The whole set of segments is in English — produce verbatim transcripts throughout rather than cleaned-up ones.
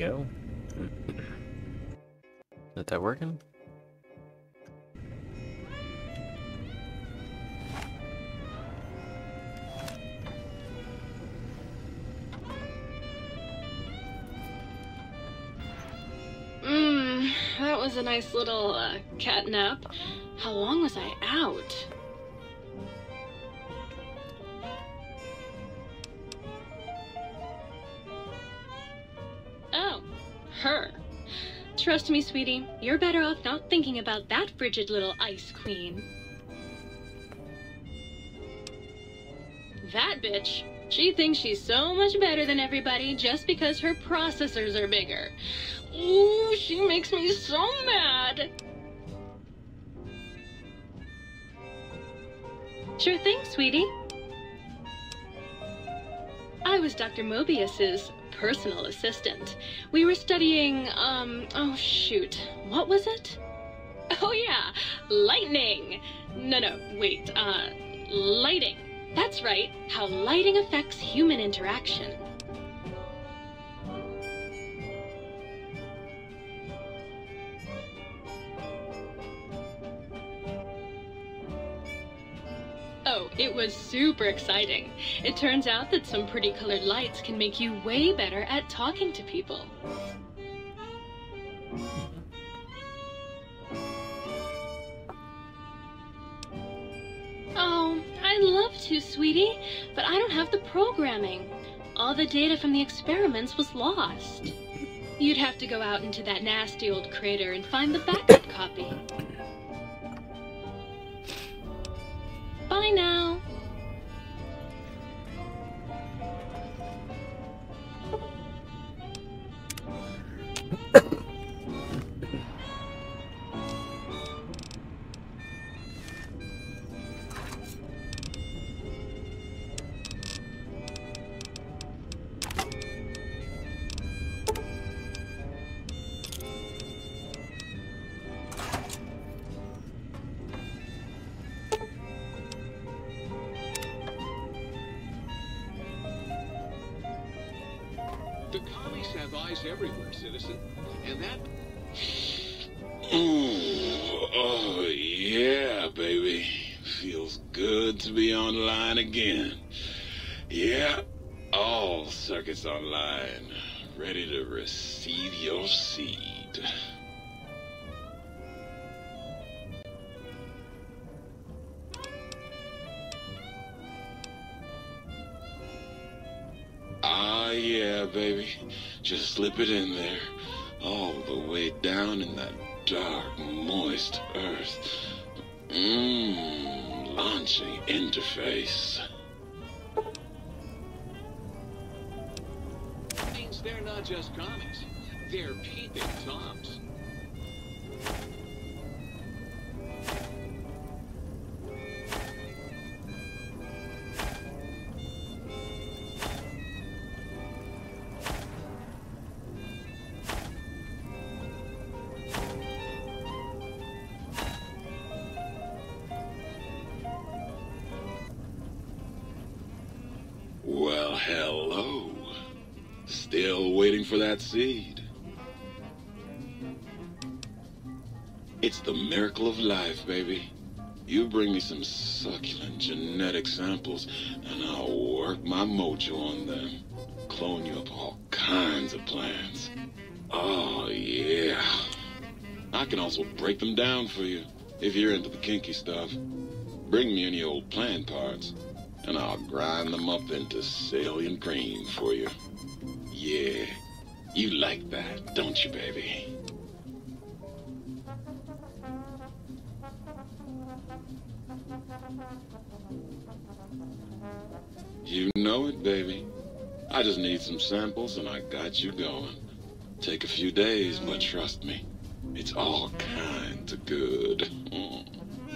go. Is that working? Mmm, that was a nice little uh, cat nap. How long was I out? Oh, her. Trust me, sweetie, you're better off not thinking about that frigid little ice queen. That bitch. She thinks she's so much better than everybody just because her processors are bigger. Ooh, she makes me so mad. Sure thing, sweetie. I was Doctor Mobius's personal assistant. We were studying, um, oh shoot, what was it? Oh yeah, lightning. No, no, wait, uh, lighting. That's right, how lighting affects human interaction. Oh, it was super exciting. It turns out that some pretty colored lights can make you way better at talking to people. Oh, I'd love to, sweetie, but I don't have the programming. All the data from the experiments was lost. You'd have to go out into that nasty old crater and find the backup copy. Bye now. The commies have eyes everywhere, citizen. And that... Ooh, oh, yeah, baby. Feels good to be online again. Yeah, all circuits online. Ready to receive your seed. Ah, yeah, baby. Just slip it in there. All the way down in that dark, moist earth. Mmm, launching interface. means they're not just commies. They're peeping toms. Well, hello. Still waiting for that seed. It's the miracle of life, baby. You bring me some succulent genetic samples, and I'll work my mojo on them. Clone you up all kinds of plants. Oh, yeah. I can also break them down for you, if you're into the kinky stuff. Bring me any old plant parts, and I'll grind them up into salient cream for you. Yeah, you like that, don't you, baby? You know it, baby. I just need some samples, and I got you going. Take a few days, but trust me, it's all kinds of good. Mm.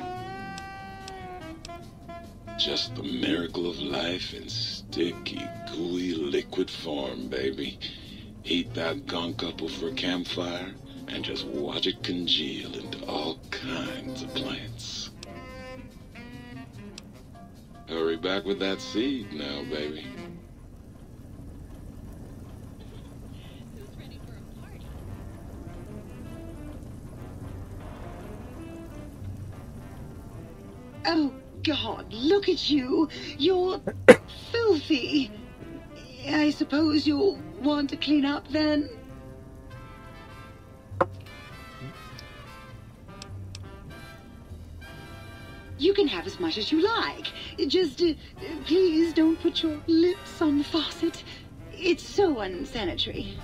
Just the miracle of life in sticky, gooey liquid form, baby. Heat that gunk up over a campfire and just watch it congeal into all kinds of plants. Hurry back with that seed now, baby. Who's ready for a Oh, God, look at you. You're filthy. I suppose you'll want to clean up then? You can have as much as you like. Just, uh, please don't put your lips on the faucet. It's so unsanitary.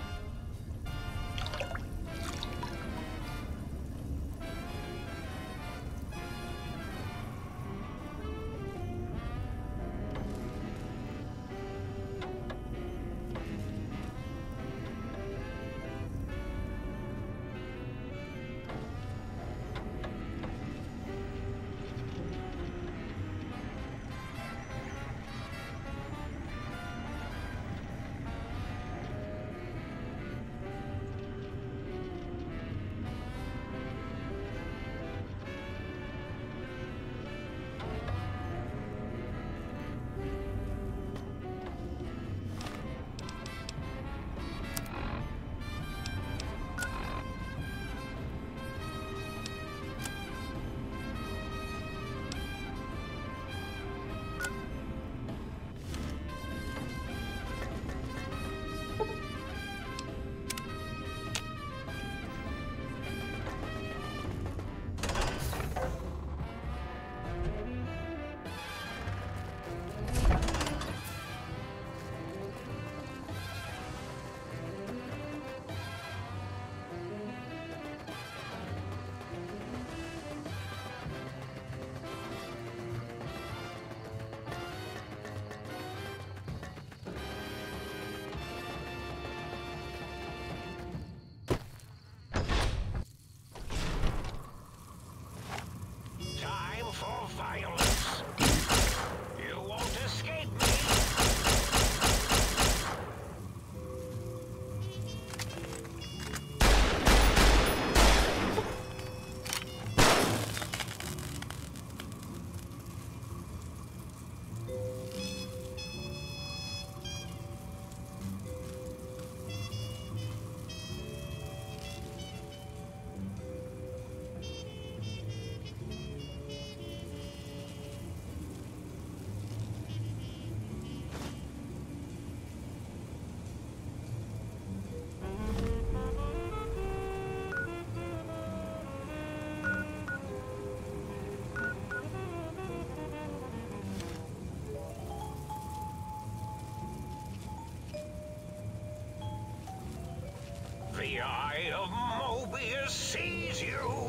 The Eye of Mobius sees you!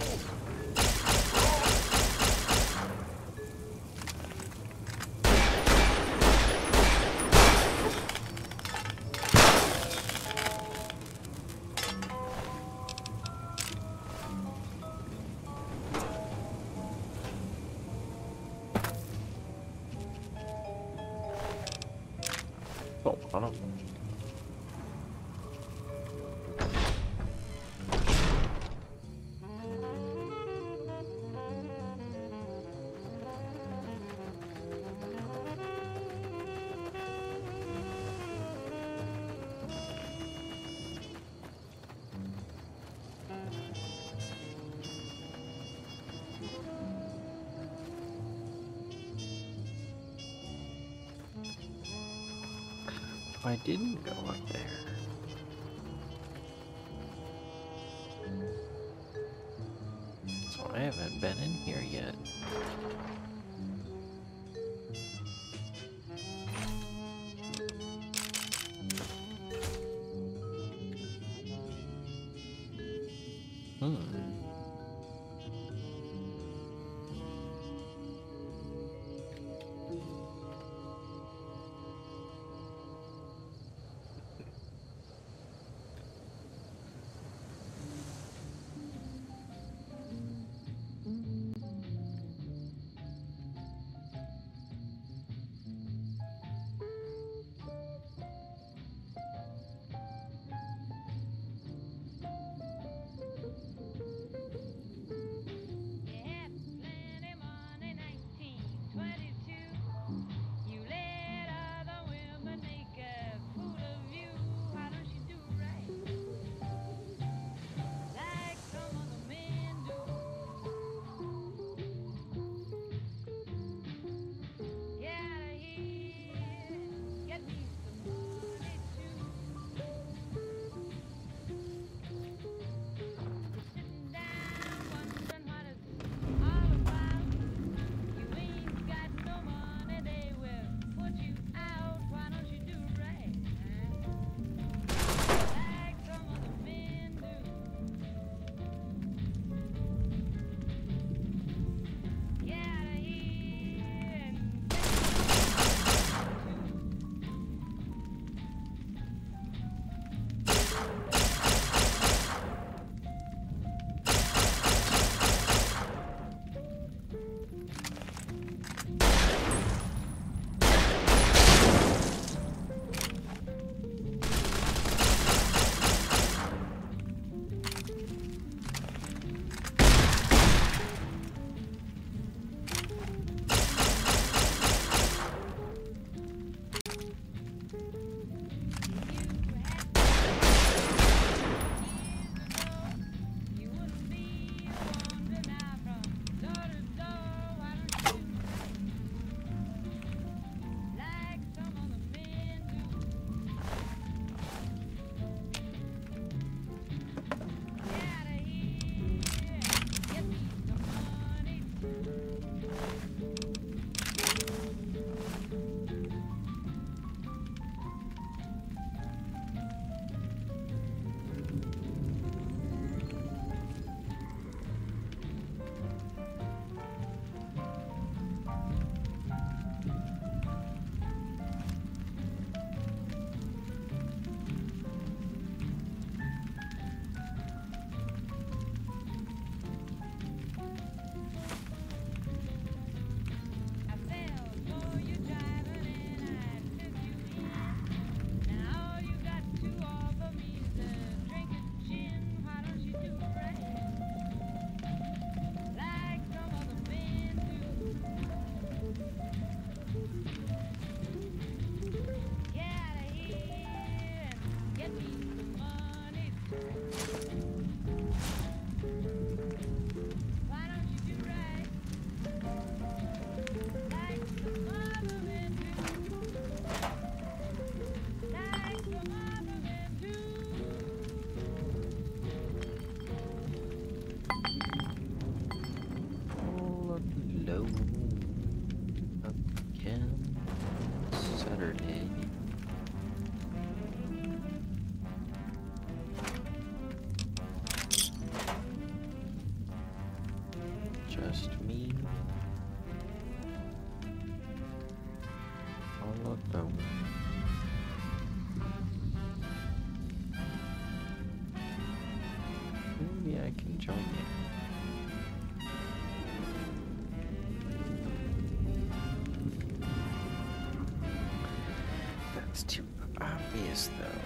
Oh, I don't. I didn't go up there. So I haven't been in here yet. Hmm. trust me. All of them. Maybe I can join you. That's too obvious, though.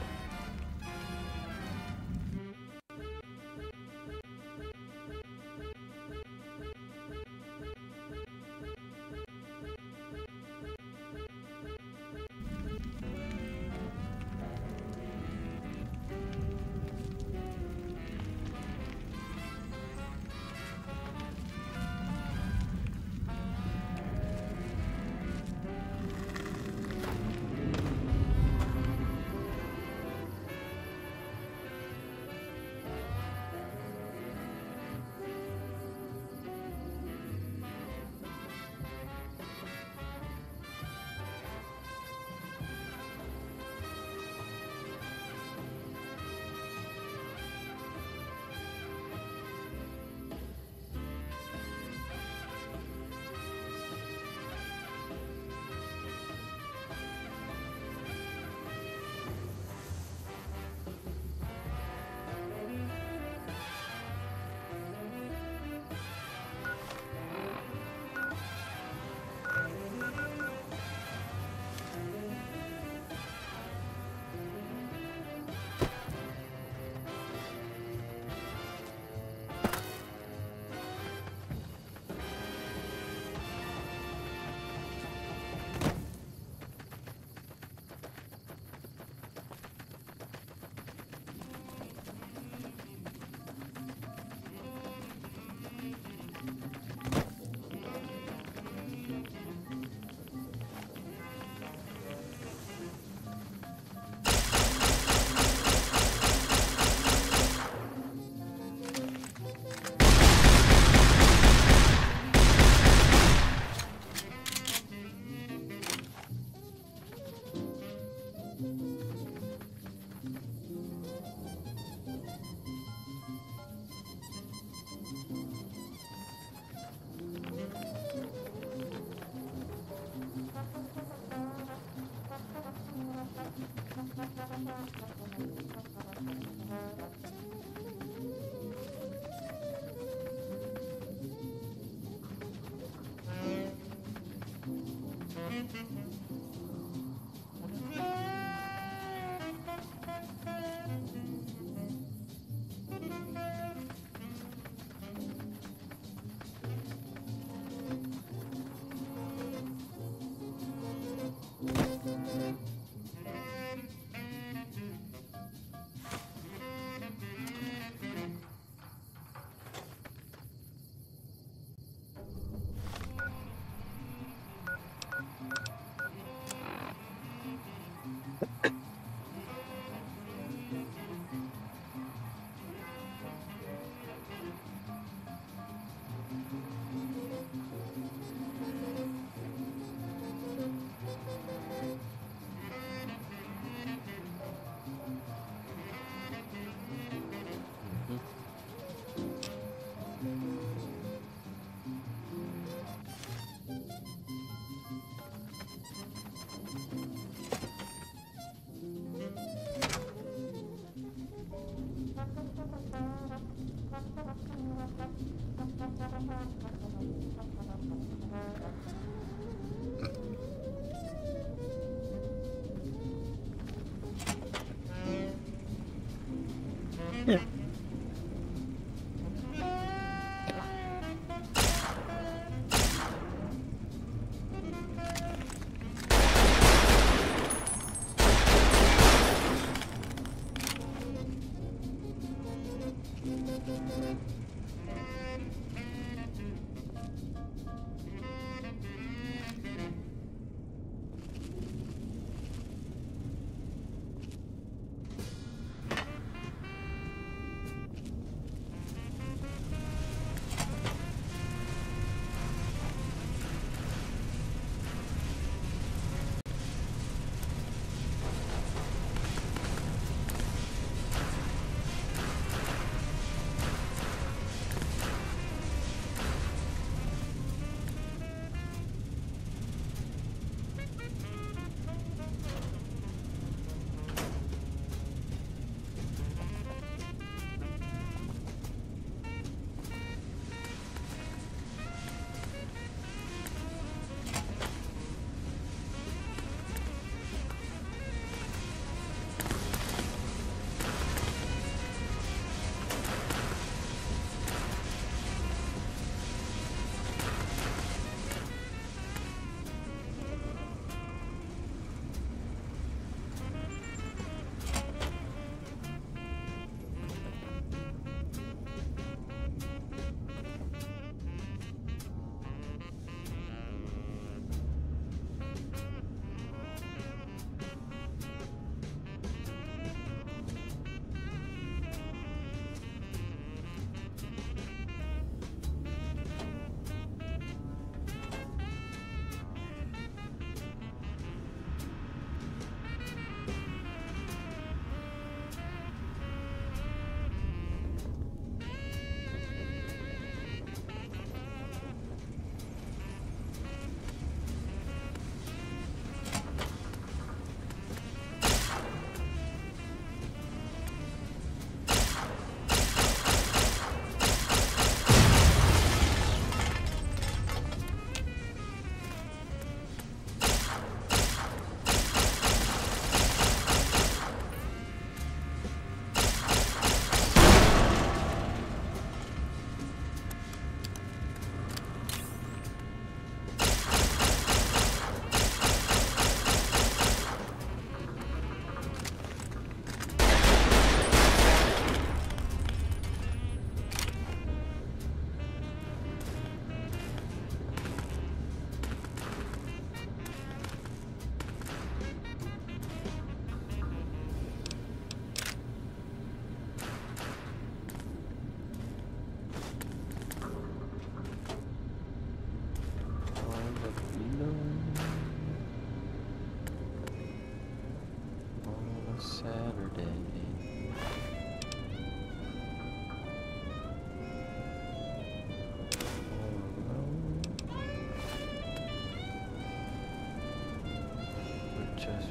Yeah.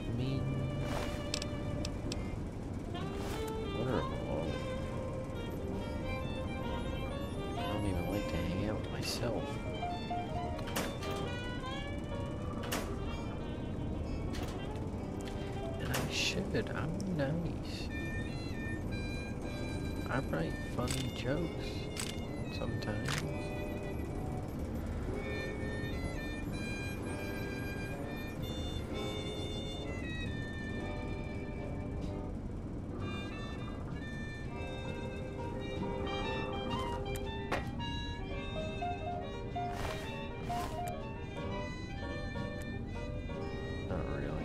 I mean, what are alone? I don't even like to hang out with myself. And I should. I'm nice. I write funny jokes sometimes. Not really.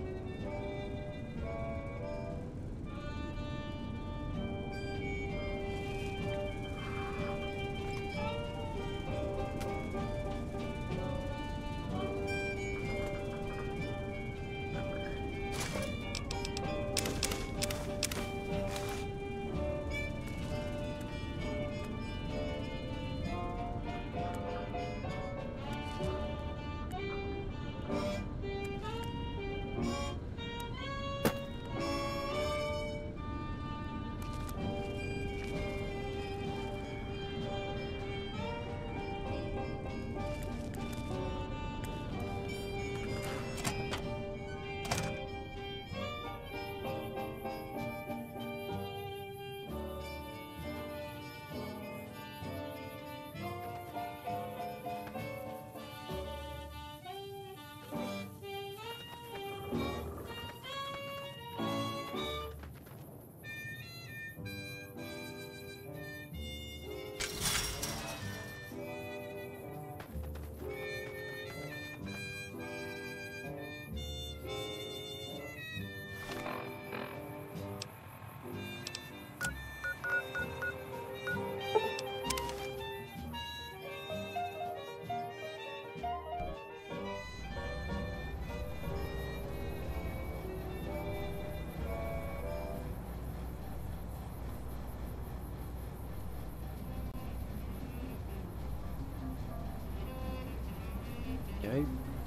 Okay.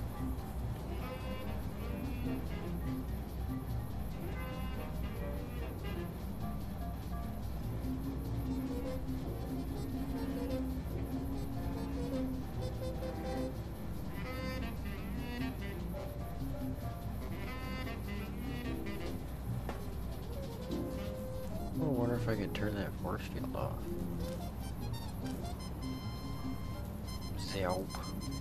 I wonder if I could turn that force field off. Zelp.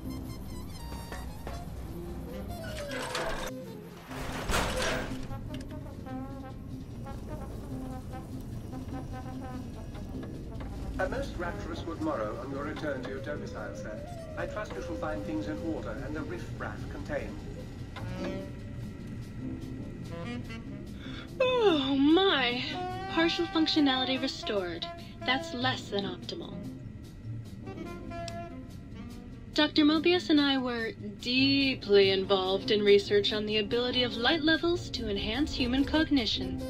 A most rapturous good morrow on your return to your domicile, sir. I trust you shall find things in order and the riff-raff contained. Oh my! Partial functionality restored. That's less than optimal. Doctor Mobius and I were deeply involved in research on the ability of light levels to enhance human cognition.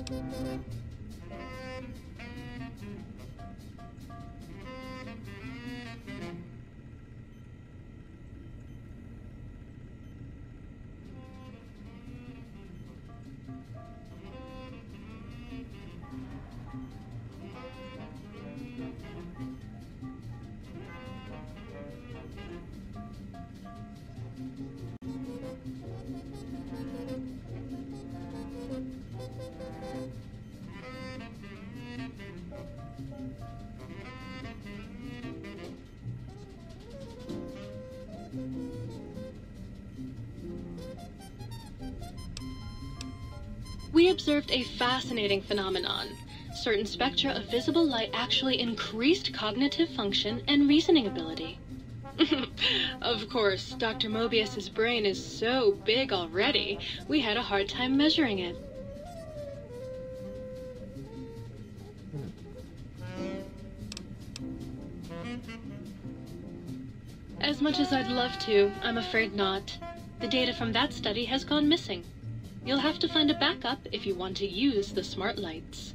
We observed a fascinating phenomenon. Certain spectra of visible light actually increased cognitive function and reasoning ability. Of course, Doctor Mobius's brain is so big already, we had a hard time measuring it. As much as I'd love to, I'm afraid not. The data from that study has gone missing. You'll have to find a backup if you want to use the smart lights.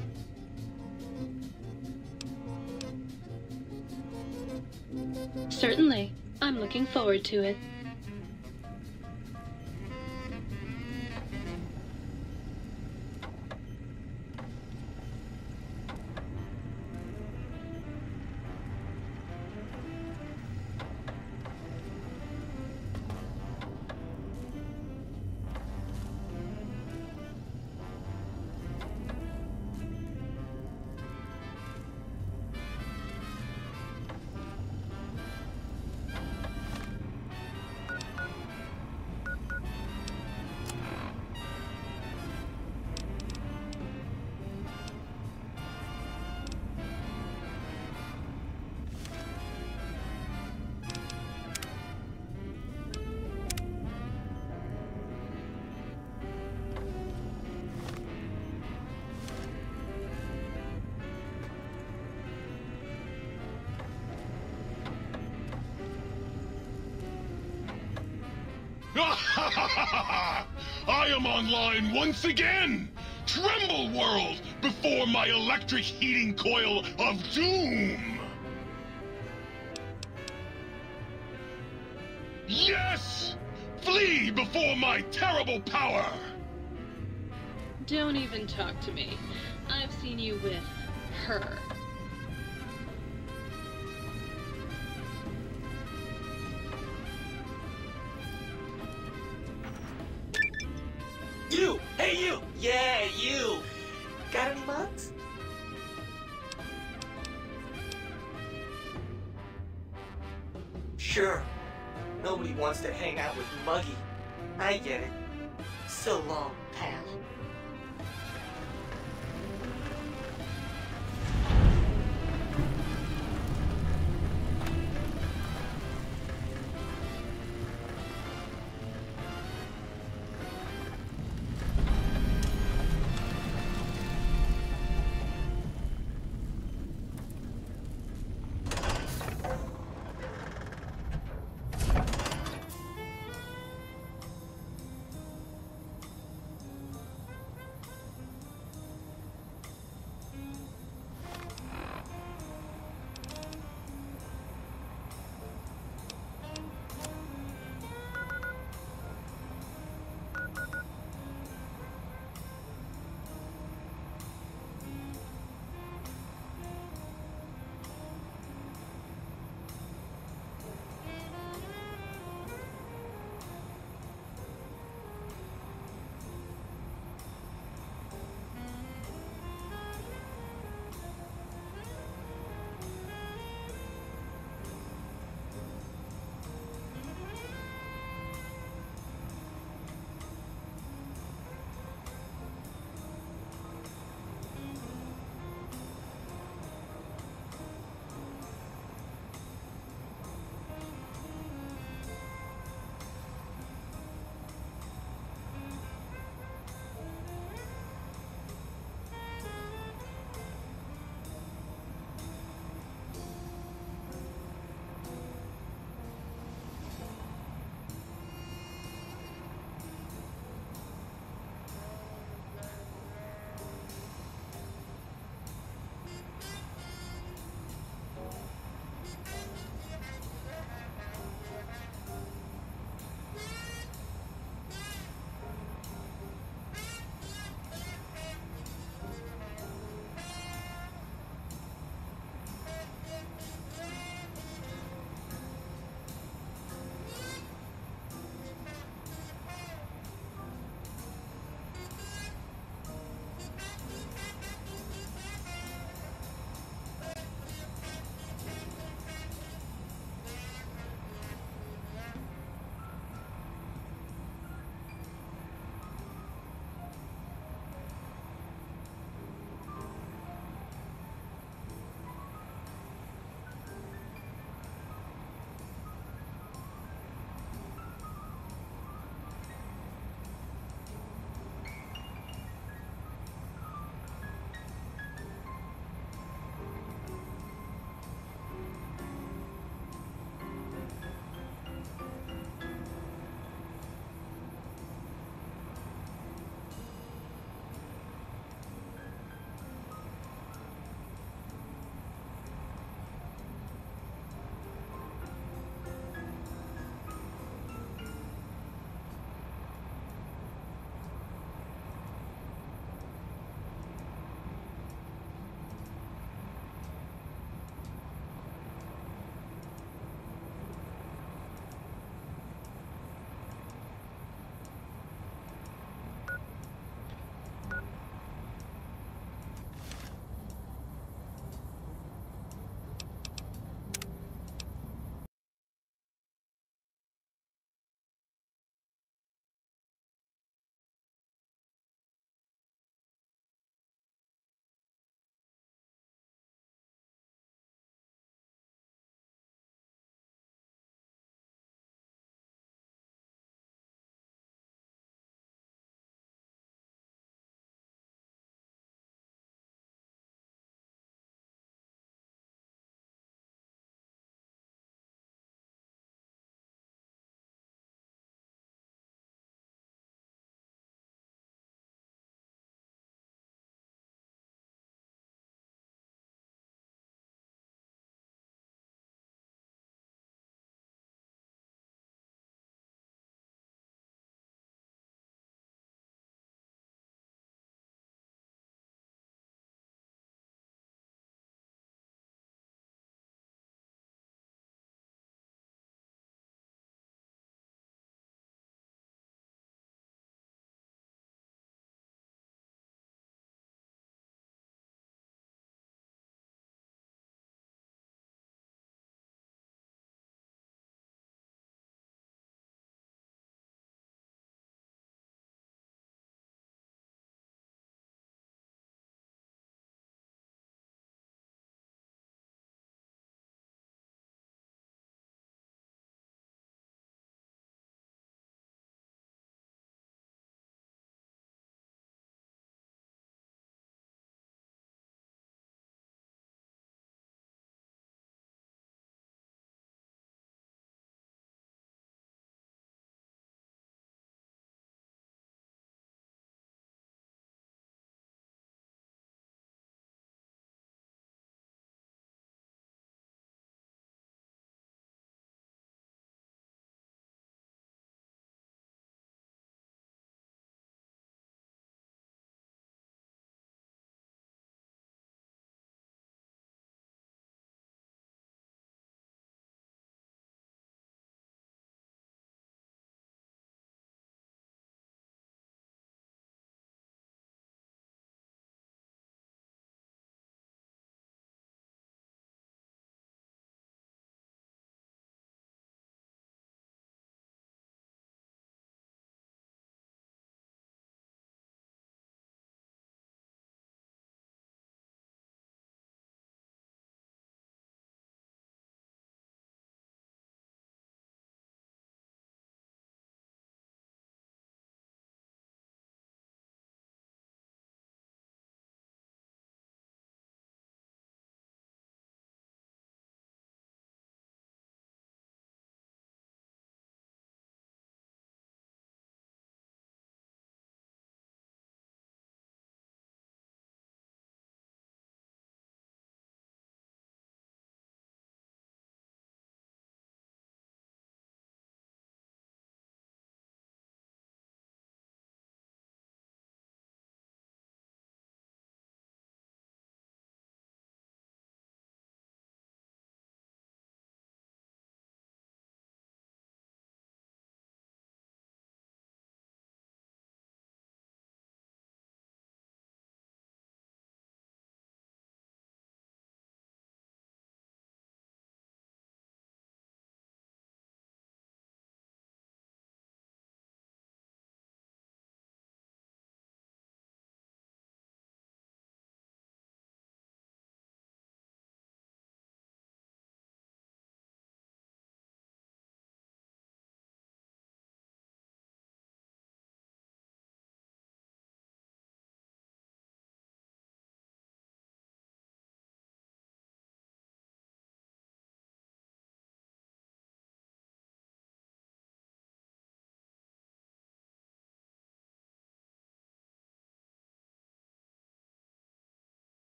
Certainly. I'm looking forward to it. I am online once again! Tremble, world, before my electric heating coil of doom! Yes! Flee before my terrible power! Don't even talk to me. I've seen you with her. You! Hey, you! Yeah, you! Got any mugs? Sure. Nobody wants to hang out with Muggy. I get it. So long, pal.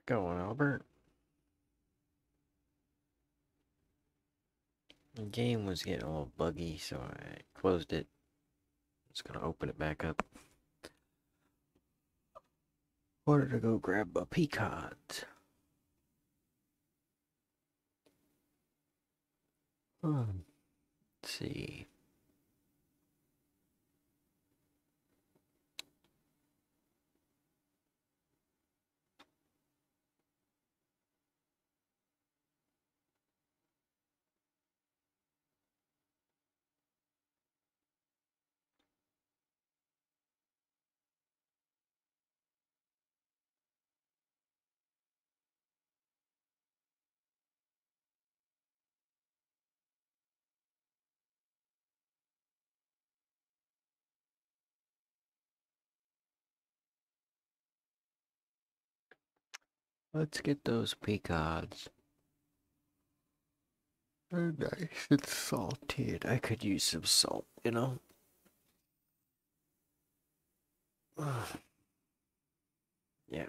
going, Albert? The game was getting a little buggy, so I closed it. Just gonna open it back up. Wanted to go grab a peacock. Hmm. Let's see. Let's get those pecans. They're nice and salted. I could use some salt, you know? Yeah.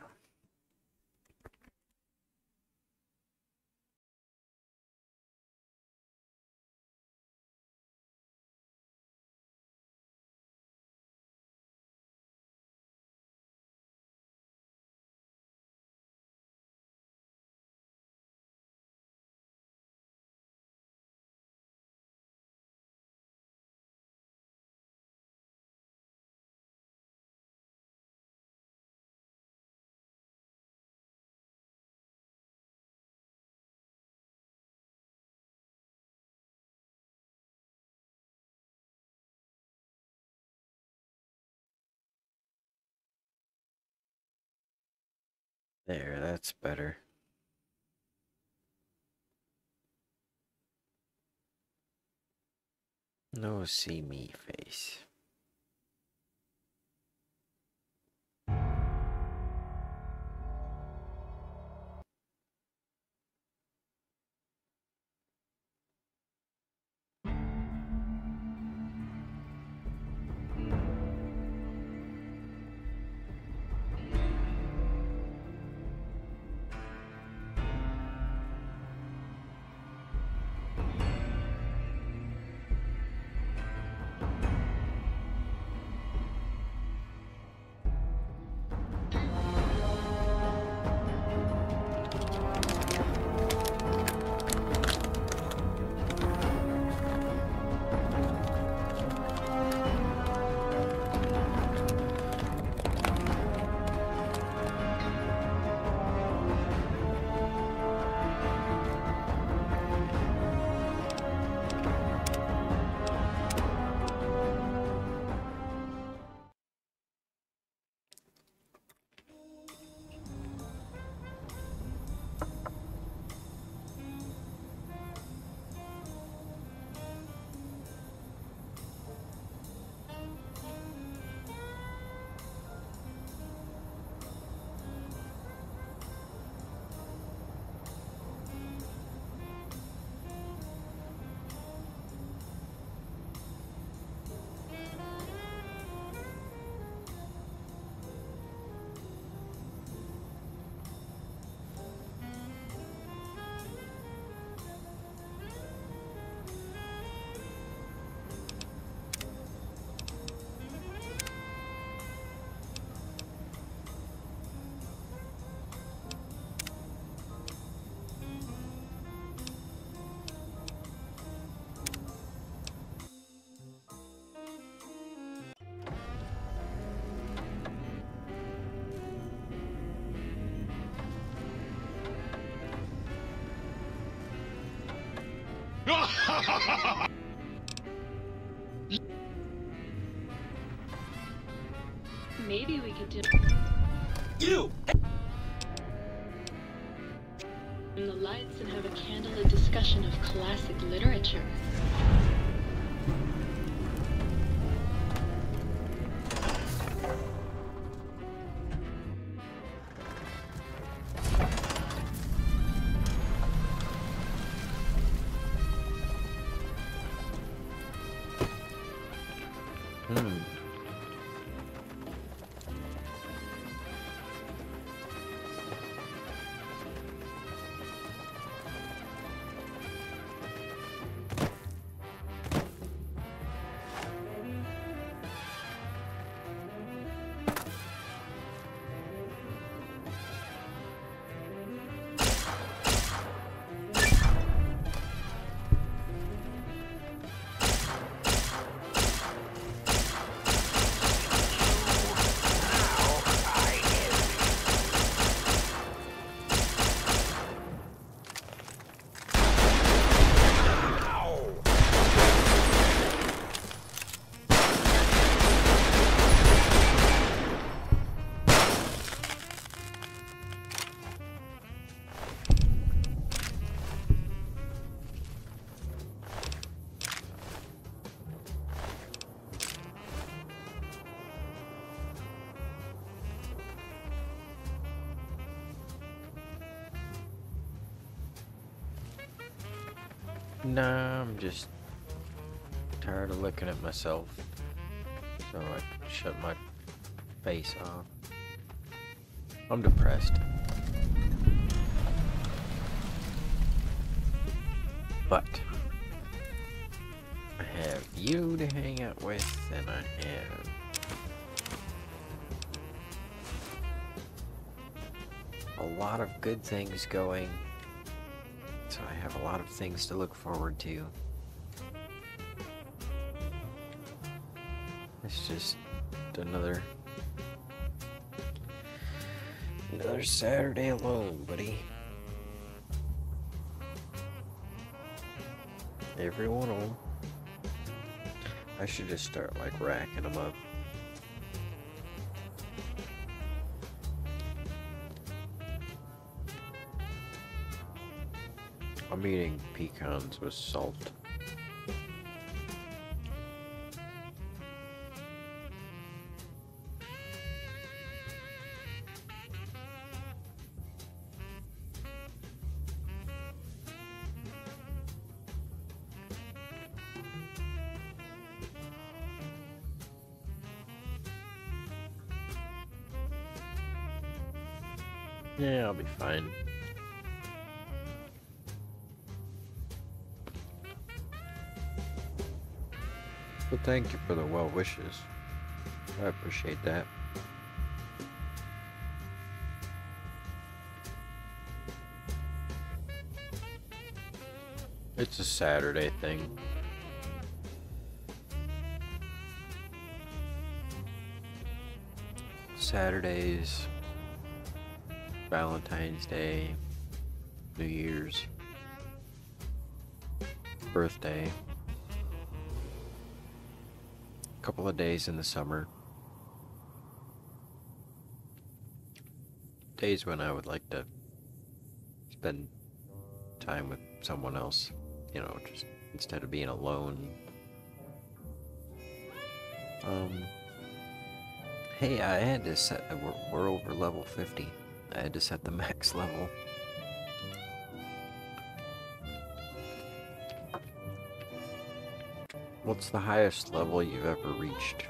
There, that's better. No see me face. Maybe we could do You! in the lights and have a candlelit discussion of classic literature. Hmm. Nah, I'm just tired of looking at myself. So I shut my face off. I'm depressed. But I have you to hang out with, and I have a lot of good things going. So I have a lot of things to look forward to. It's just another another Saturday alone, buddy. Every one of them. I should just start like racking them up. I'm eating pecans with salt. Yeah, I'll be fine. Well, thank you for the well wishes. I appreciate that. It's a Saturday thing. Saturdays, Valentine's Day, New Year's, birthday, a couple of days in the summer, days when I would like to spend time with someone else, you know, just instead of being alone. Um, hey, I had to set, we're, we're over level fifty. I had to set the max level. What's the highest level you've ever reached?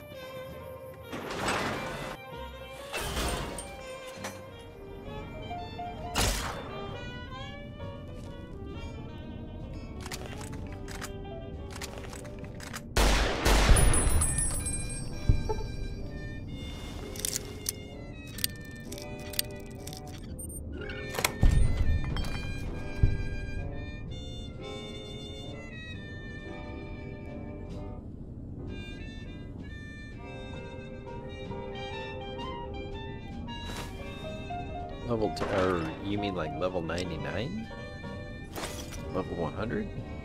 Level t or you mean like level ninety-nine? Level one hundred?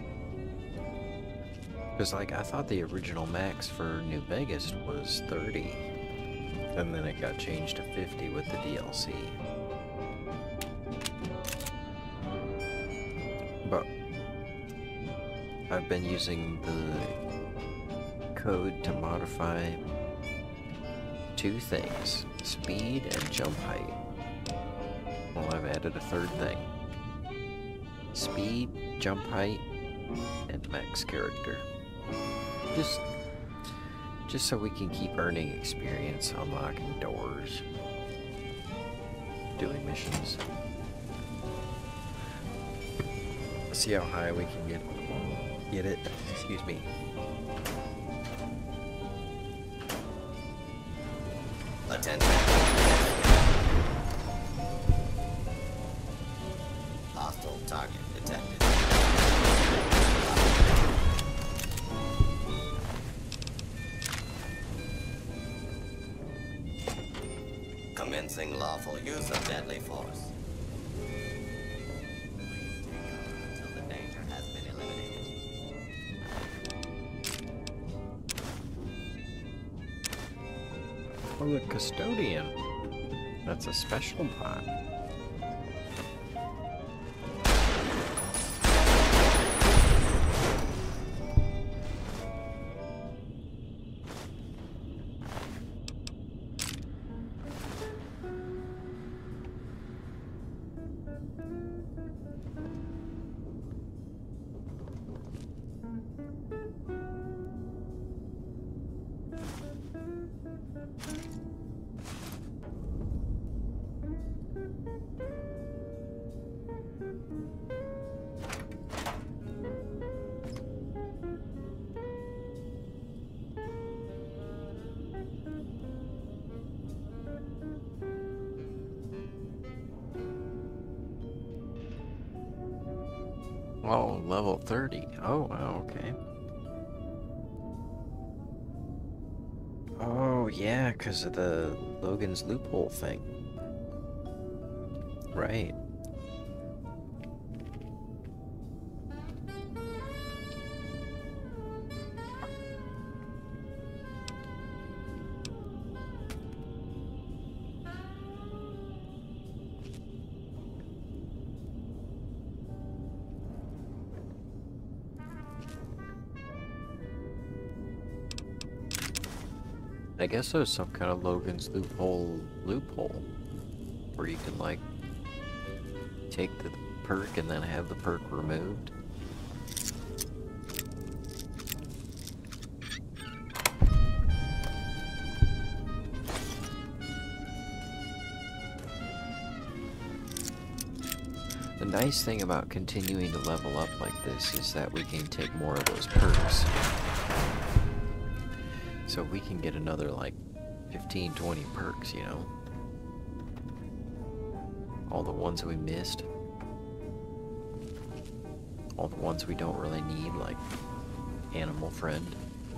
Because like I thought the original max for New Vegas was thirty, and then it got changed to fifty with the D L C. But I've been using the code to modify two things, speed and jump height. Well, I've added a third thing. Speed, jump height, and max character. Just, just so we can keep earning experience, unlocking doors, doing missions. See how high we can get, get it. Excuse me. Attention. Hostile target detected. Commencing lawful use of deadly force. Please take cover until the danger has been eliminated. Oh, the custodian. That's a special pod. Oh, level thirty. Oh, wow, okay. Oh, yeah, because of the Logan's loophole thing. Right. I guess there's some kind of Logan's loophole loophole where you can like take the perk and then have the perk removed. The nice thing about continuing to level up like this is that we can take more of those perks. So we can get another like fifteen, twenty perks, you know? All the ones we missed. All the ones we don't really need, like Animal Friend.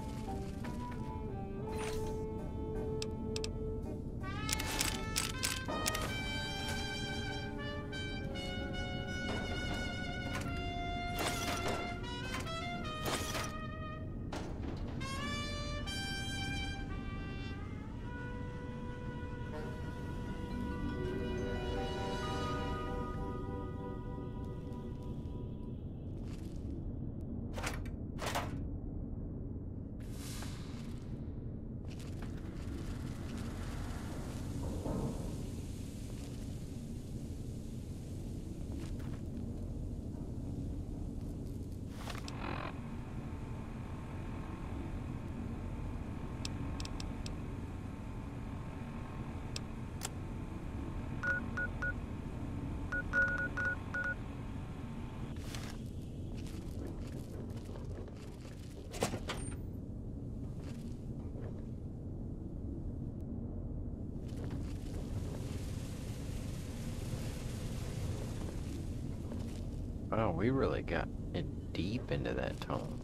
Wow, we really got in deep into that tunnel.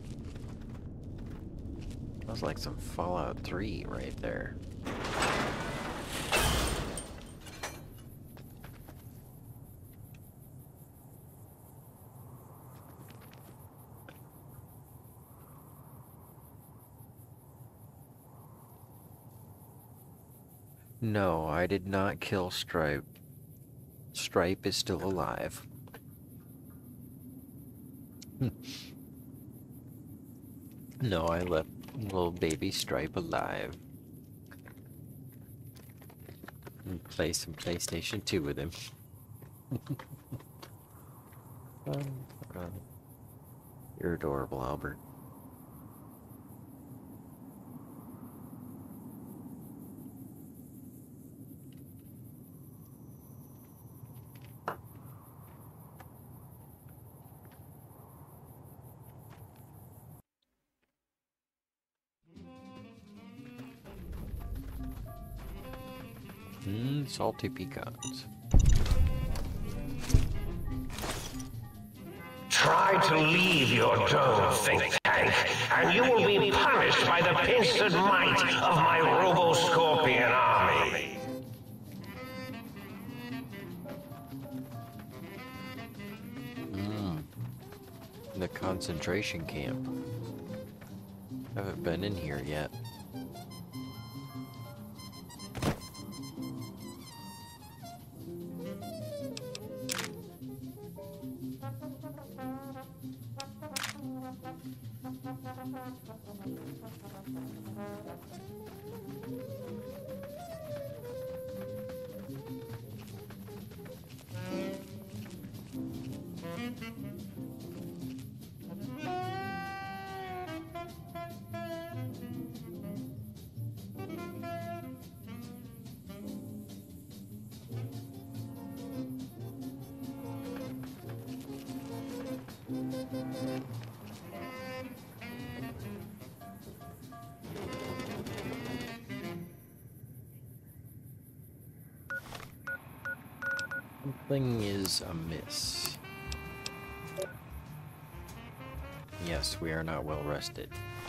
That was like some Fallout three right there. No, I did not kill Stripe. Stripe is still alive. No, I left little baby Stripe alive. And play some PlayStation two with him. um, uh, you're adorable, Albert. Mmm, salty pecans. Try to leave your dome, think tank, and you will be punished by the pincered might of my Robo-Scorpion army. Mmm. The concentration camp. Haven't been in here yet. Something is amiss. Yes, we are not well rested.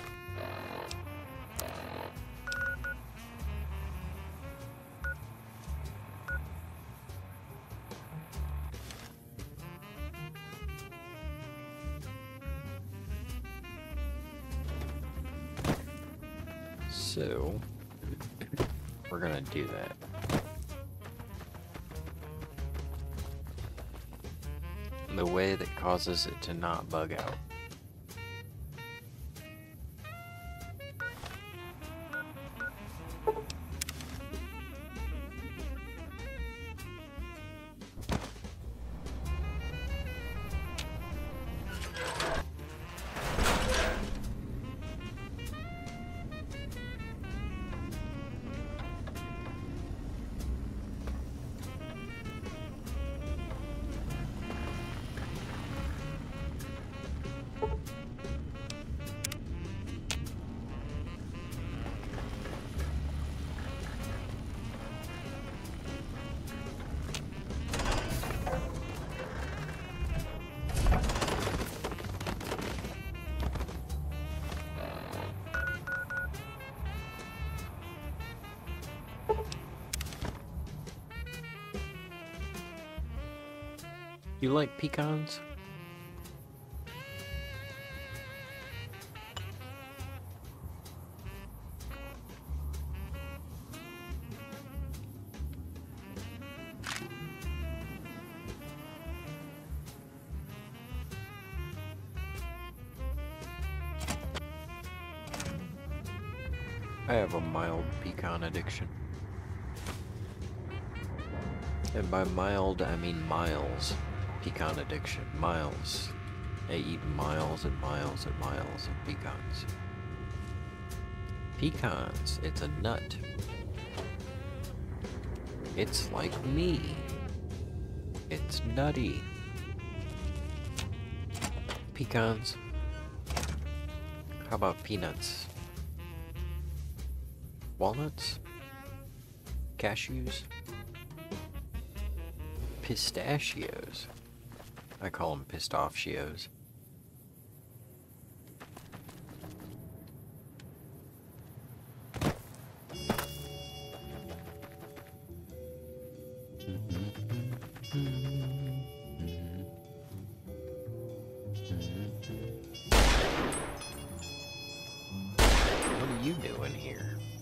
So, we're gonna do that. The way that causes it to not bug out. You like pecans? I have a mild pecan addiction. And by mild, I mean miles. Pecan addiction. Miles. I eat miles and miles and miles of pecans. Pecans. It's a nut. It's like me. It's nutty. Pecans. How about peanuts? Walnuts? Cashews? Pistachios. I call them pissed off shios. What are you doing here?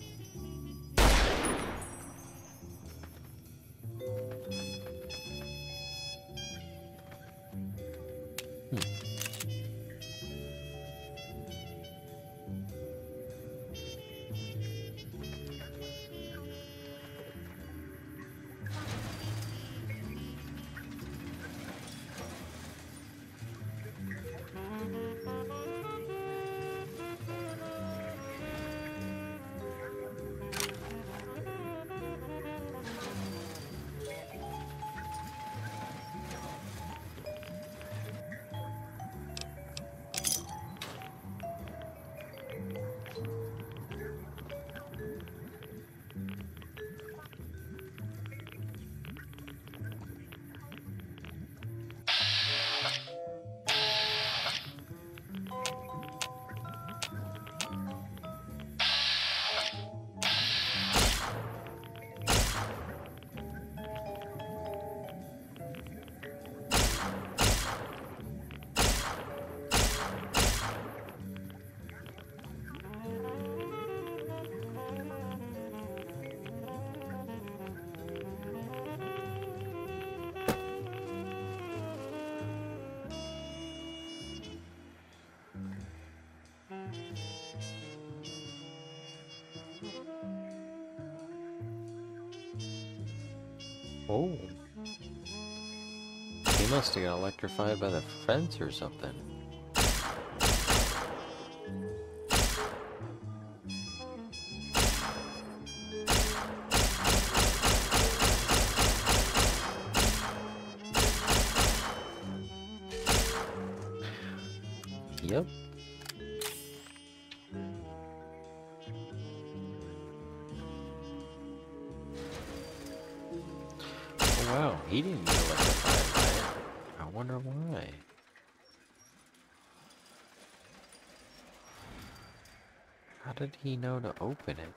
Oh. He must have got electrified by the fence or something. Yep. Oh, wow, he didn't get electrified by it. I wonder why. How did he know to open it?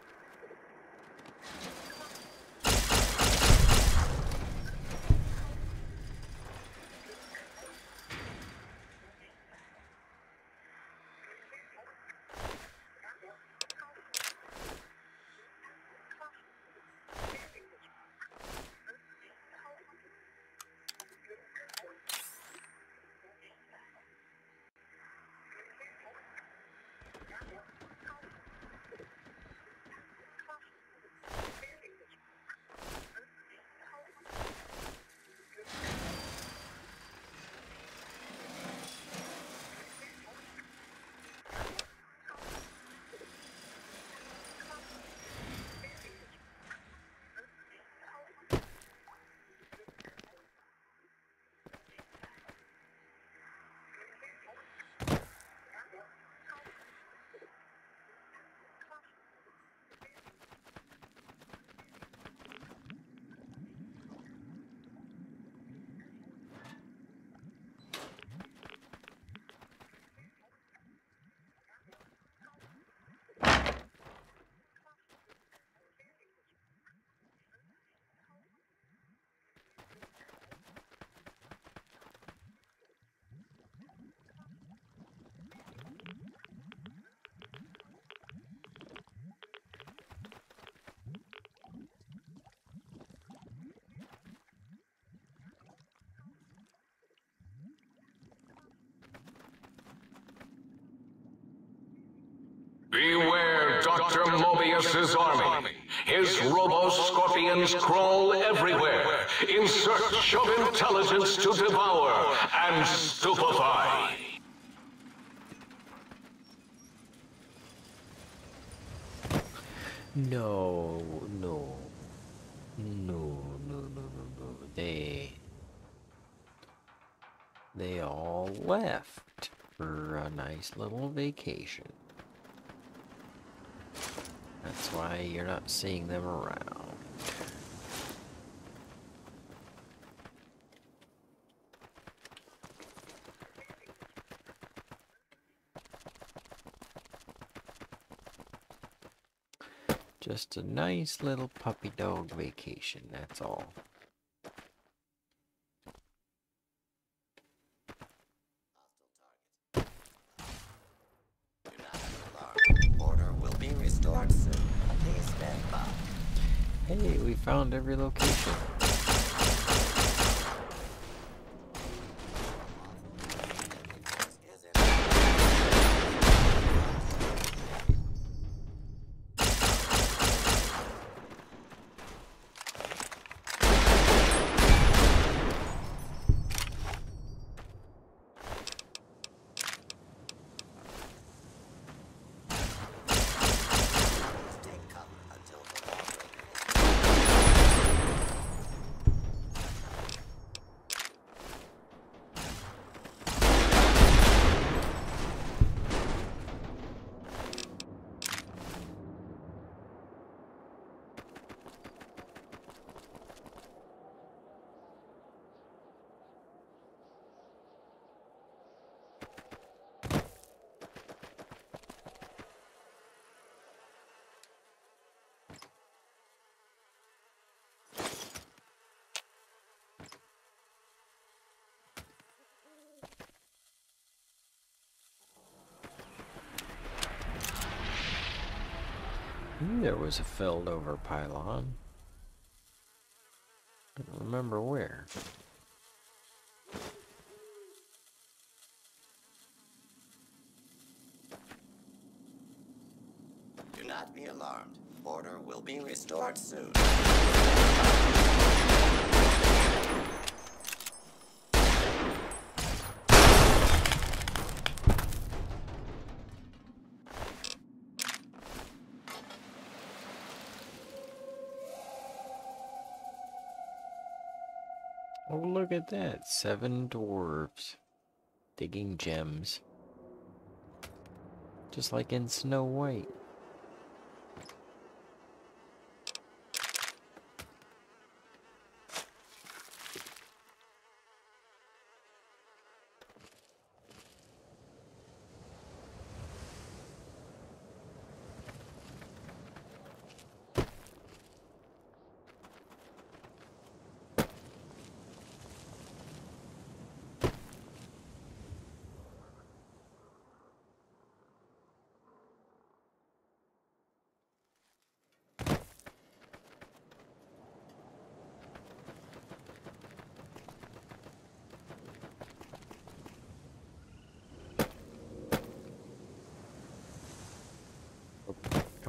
Beware Doctor Mobius's army. His robo-scorpions crawl everywhere in search of intelligence to devour and stupefy. No, no. No, no, no, no, no. They... They all left for a nice little vacation. That's why you're not seeing them around. Just a nice little puppy dog vacation, that's all. Order will be restored soon. Please stand by. Hey, we found every location. There was a filled over pylon. I don't remember where. Do not be alarmed. Order will be restored soon. Oh, look at that. Seven dwarves digging gems. Just like in Snow White.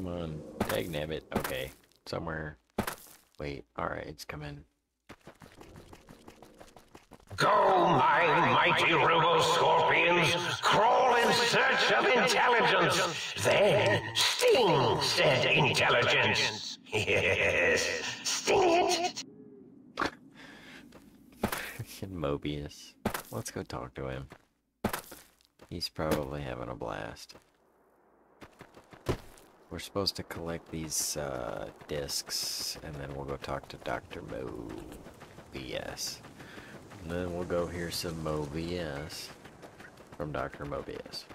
Come on. Dagnabbit. Okay. Somewhere. Wait. Alright, it's coming. Go, my mighty robo-scorpions! Crawl in search of intelligence! Then sting said intelligence! Yes, sting it! Mobius. Let's go talk to him. He's probably having a blast. We're supposed to collect these uh, discs, and then we'll go talk to Doctor Mobius. And then we'll go hear some Mobius from Doctor Mobius.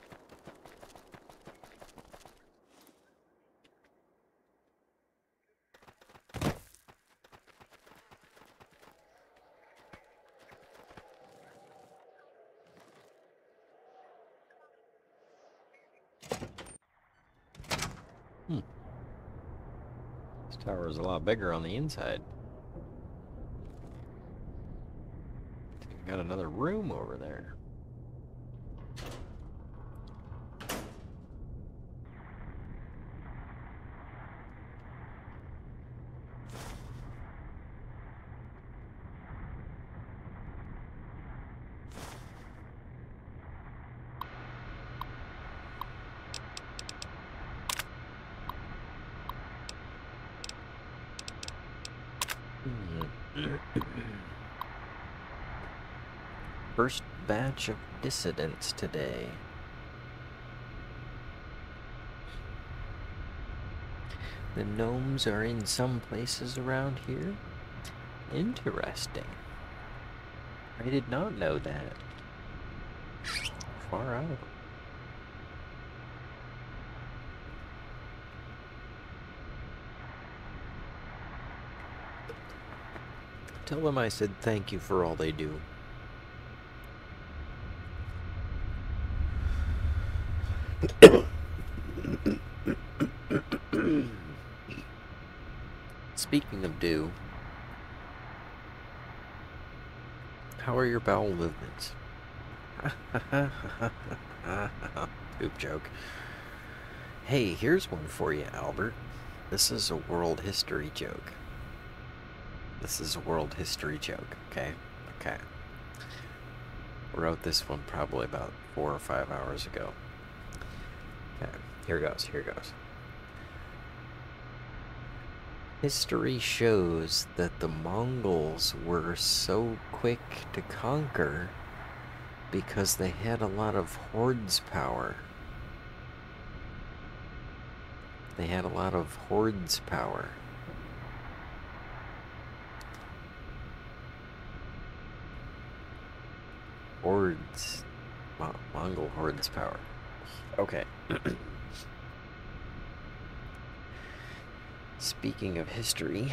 Hmm. This tower is a lot bigger on the inside. Got another room over there. First batch of dissidents today. The gnomes are in some places around here. Interesting. I did not know that. Far out. Tell them I said thank you for all they do. Speaking of do, how are your bowel movements? Poop joke. Hey, here's one for you, Albert. This is a world history joke. This is a world history joke, okay? Okay. Wrote this one probably about four or five hours ago. Okay, here goes, here goes. History shows that the Mongols were so quick to conquer because they had a lot of hordes power. They had a lot of hordes power. Hordes. Mo Mongol hordes power. Okay. Speaking of history,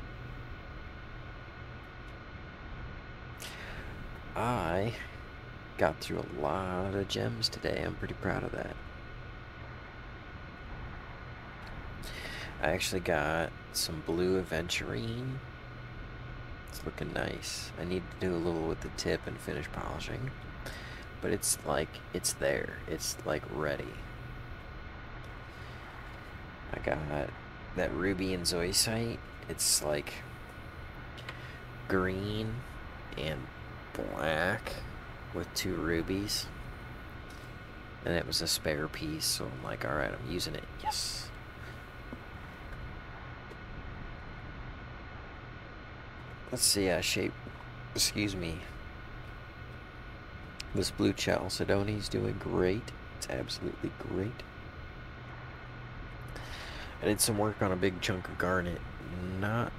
I got through a lot of gems today. I'm pretty proud of that. I actually got some blue aventurine. It's looking nice. I need to do a little with the tip and finish polishing. But it's like, it's there. It's like ready. I got that ruby and zoisite. It's like green and black with two rubies. And it was a spare piece, so I'm like, alright, I'm using it. Yes. Let's see, uh, shape, excuse me. This blue chalcedony is doing great. It's absolutely great. I did some work on a big chunk of garnet. Not,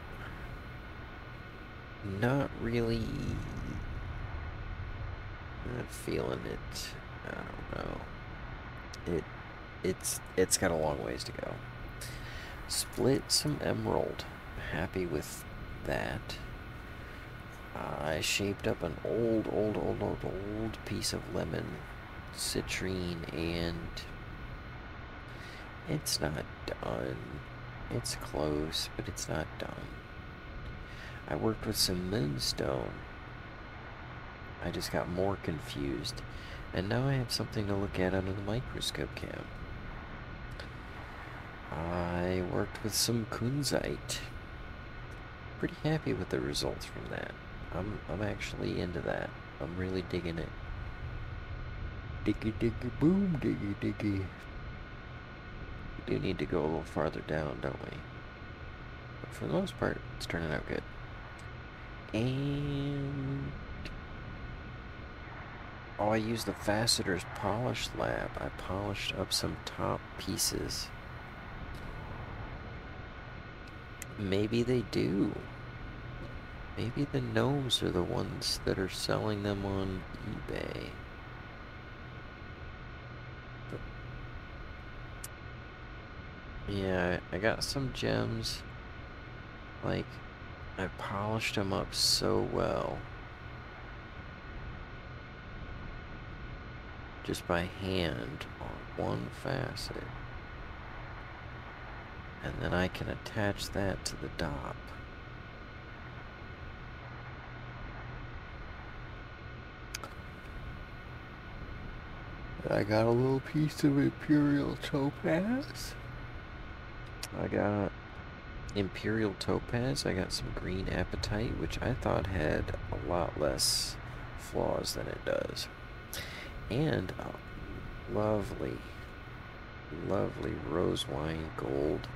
not really not feeling it. I don't know. It, it's, it's got a long ways to go. Split some emerald. Happy with that. Uh, I shaped up an old, old, old, old, old piece of lemon citrine, and it's not done. It's close, but it's not done. I worked with some moonstone. I just got more confused, and now I have something to look at under the microscope cam. I worked with some kunzite. Pretty happy with the results from that. I'm I'm actually into that. I'm really digging it. Diggy diggy boom, diggy diggy. We do need to go a little farther down, don't we? But for the most part, it's turning out good. And oh, I used the Faceter's Polish Lab. I polished up some top pieces. Maybe they do. Maybe the gnomes are the ones that are selling them on eBay. But yeah, I got some gems. Like, I polished them up so well. Just by hand on one facet. And then I can attach that to the dop. I got a little piece of Imperial Topaz. I got Imperial Topaz. I got some Green Apatite, which I thought had a lot less flaws than it does. And a lovely, lovely rose wine gold.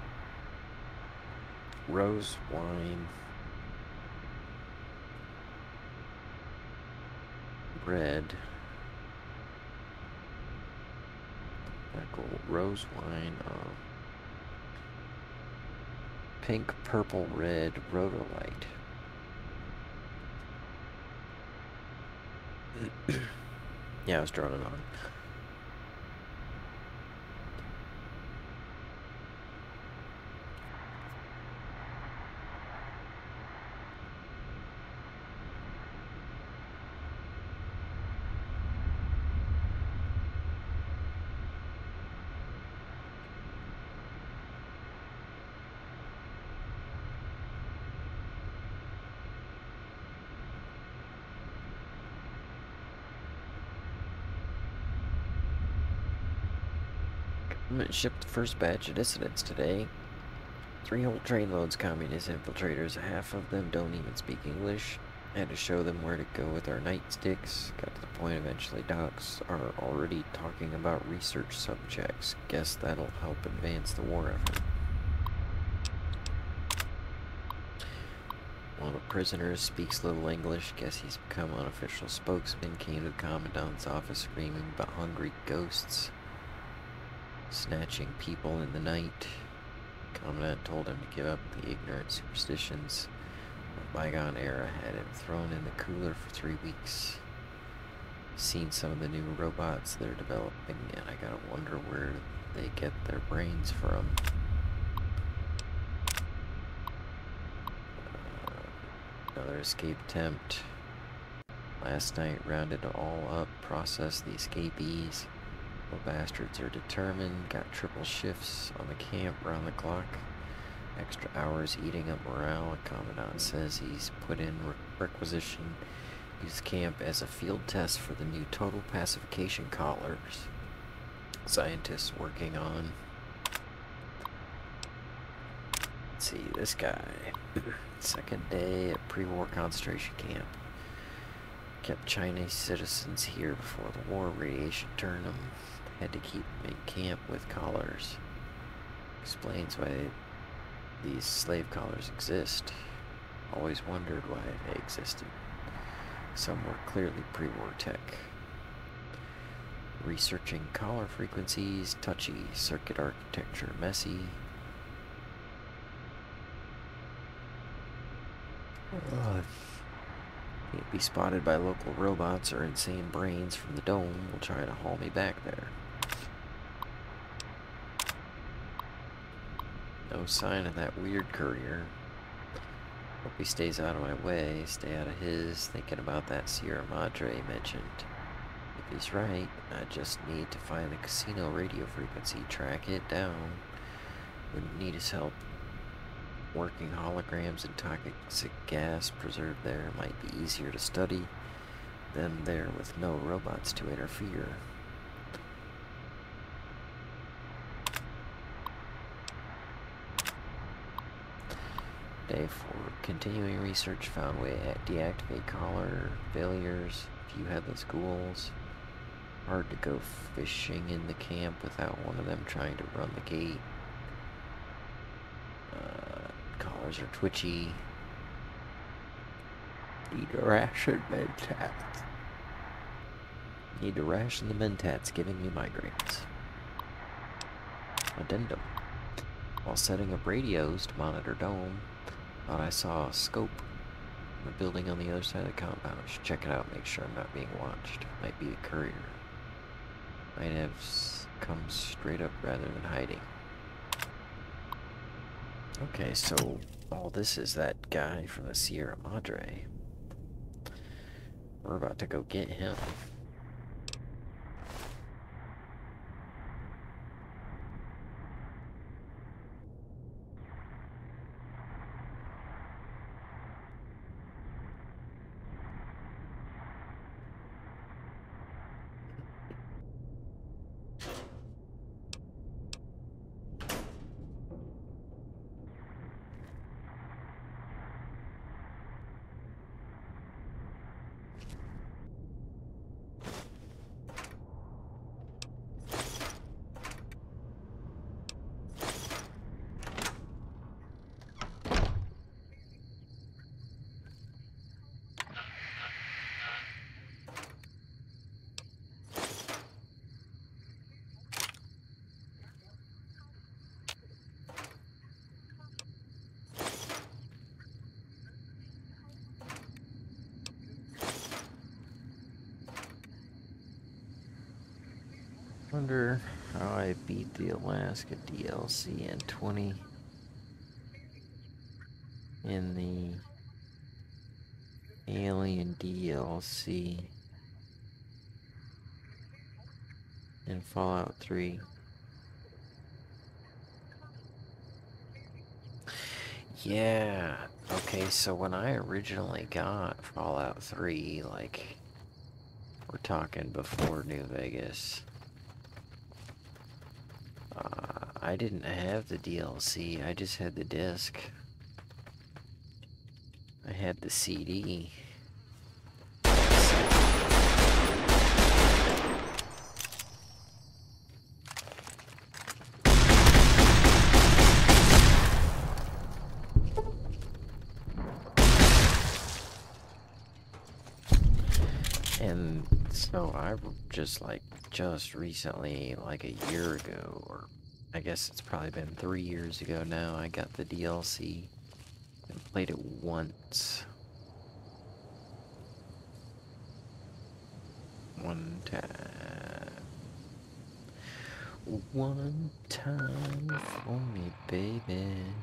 Rose wine red. Not gold, rose wine, uh, pink, purple, red, rhodolite. Yeah, I was drawing it on. Government shipped the first batch of dissidents today. Three whole trainloads communist infiltrators. Half of them don't even speak English. I had to show them where to go with our nightsticks. Got to the point eventually docs are already talking about research subjects. Guess that'll help advance the war effort. One of the prisoners speaks little English. Guess he's become unofficial spokesman. Came to the commandant's office screaming about hungry ghosts snatching people in the night. Commandant told him to give up the ignorant superstitions of a bygone era. Had him thrown in the cooler for three weeks. Seen some of the new robots they're developing, and I gotta wonder where they get their brains from. Uh, another escape attempt. Last night, rounded it all up, processed the escapees. The bastards are determined. Got triple shifts on the camp round the clock. Extra hours eating up morale. The commandant says he's put in re requisition. Use camp as a field test for the new total pacification collars. Scientists working on. Let's see, this guy. Second day at pre-war concentration camp. Kept Chinese citizens here before the war. Radiation turned them. Had to keep them in camp with collars. Explains why these slave collars exist. Always wondered why they existed. Some were clearly pre-war tech. Researching collar frequencies, touchy, circuit architecture, messy. Uh, can't be spotted by local robots or insane brains from the dome will try to haul me back there. No sign of that weird courier. Hope he stays out of my way, stay out of his, thinking about that Sierra Madre mentioned. If he's right, I just need to find the casino radio frequency, track it down. Wouldn't need his help. Working holograms and toxic gas preserved there might be easier to study. Them there with no robots to interfere. Day four. Continuing research found way to deactivate collar failures. Few headless ghouls. Hard to go fishing in the camp without one of them trying to run the gate. Uh, collars are twitchy. Need a ration mentats. Need to ration the mentats, giving me migraines. Addendum. While setting up radios to monitor Dome, thought I saw a scope in the building on the other side of the compound. Should check it out, make sure I'm not being watched. Might be a courier. Might have s come straight up rather than hiding. Okay, so all this is that guy from the Sierra Madre. We're about to go get him. Wonder how I beat the Alaska D L C in twenty in the Alien D L C in Fallout three. Yeah, okay, so when I originally got Fallout three, like, we're talking before New Vegas, uh, I didn't have the D L C, I just had the disc. I had the C D. And so I just like, just recently, like a year ago, or I guess it's probably been three years ago now, I got the D L C and played it once. One time. One time for me, baby.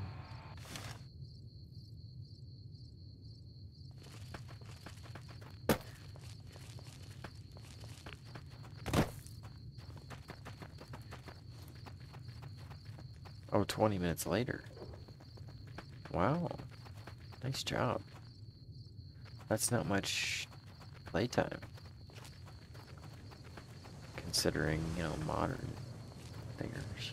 Oh, twenty minutes later. Wow. Nice job. That's not much playtime. Considering, you know, modern thingers.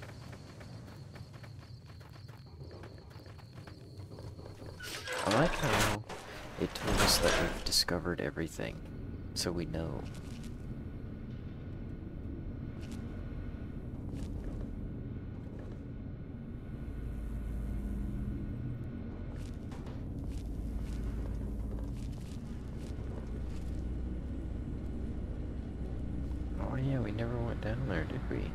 I like how it told us that we've discovered everything, so we know. Oh yeah, we never went down there, did we?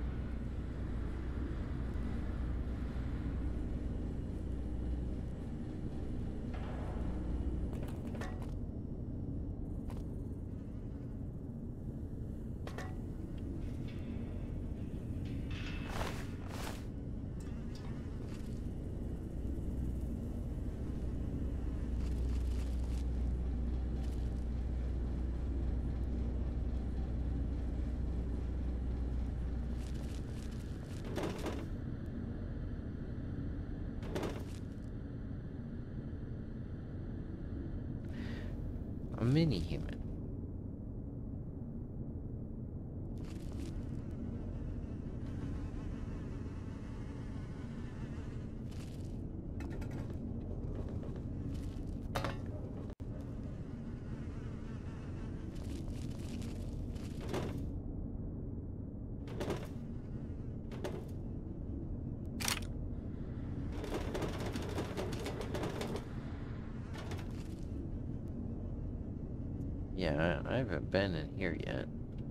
A mini-human. Yeah, I, I haven't been in here yet.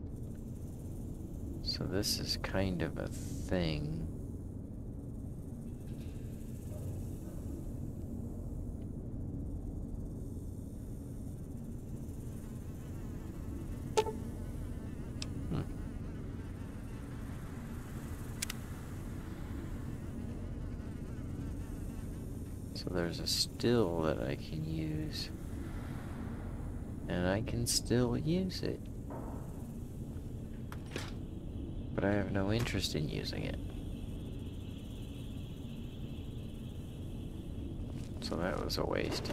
So this is kind of a thing. Hmm. So there's a still that I can use. And I can still use it. But I have no interest in using it. So that was a waste.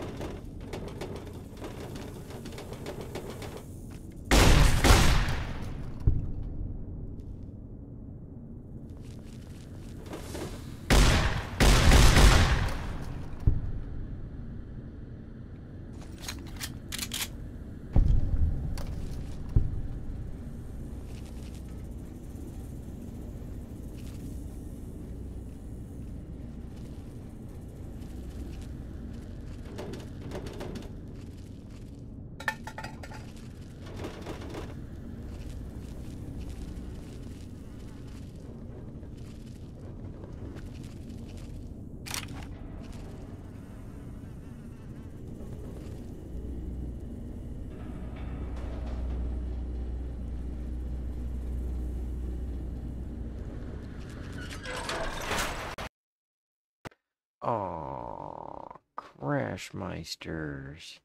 Aww, Crashmeisters.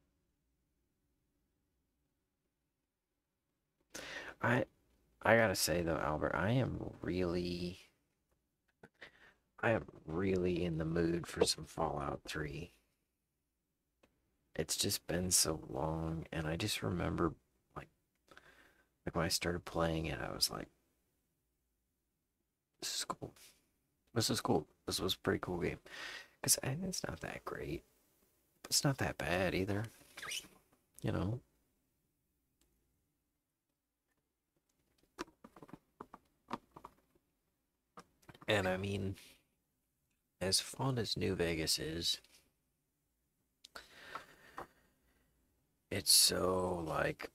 I I gotta say though, Albert, I am really I am really in the mood for some Fallout three. It's just been so long, and I just remember like like when I started playing it, I was like, this is cool. This is cool. This was a pretty cool game. Because it's not that great. But it's not that bad either. You know? And I mean, as fun as New Vegas is, it's so like,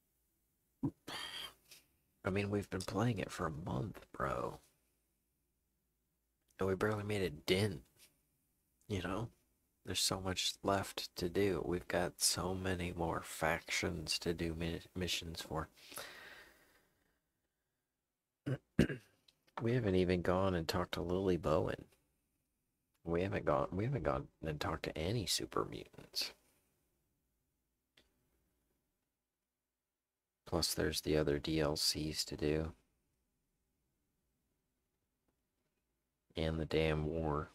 I mean, we've been playing it for a month, bro. And we barely made a dent. You know? There's so much left to do. We've got so many more factions to do mi missions for. We haven't even gone and talked to Lily Bowen. We haven't gone we haven't gone and talked to any super mutants. Plus there's the other D L Cs to do. And the damn war.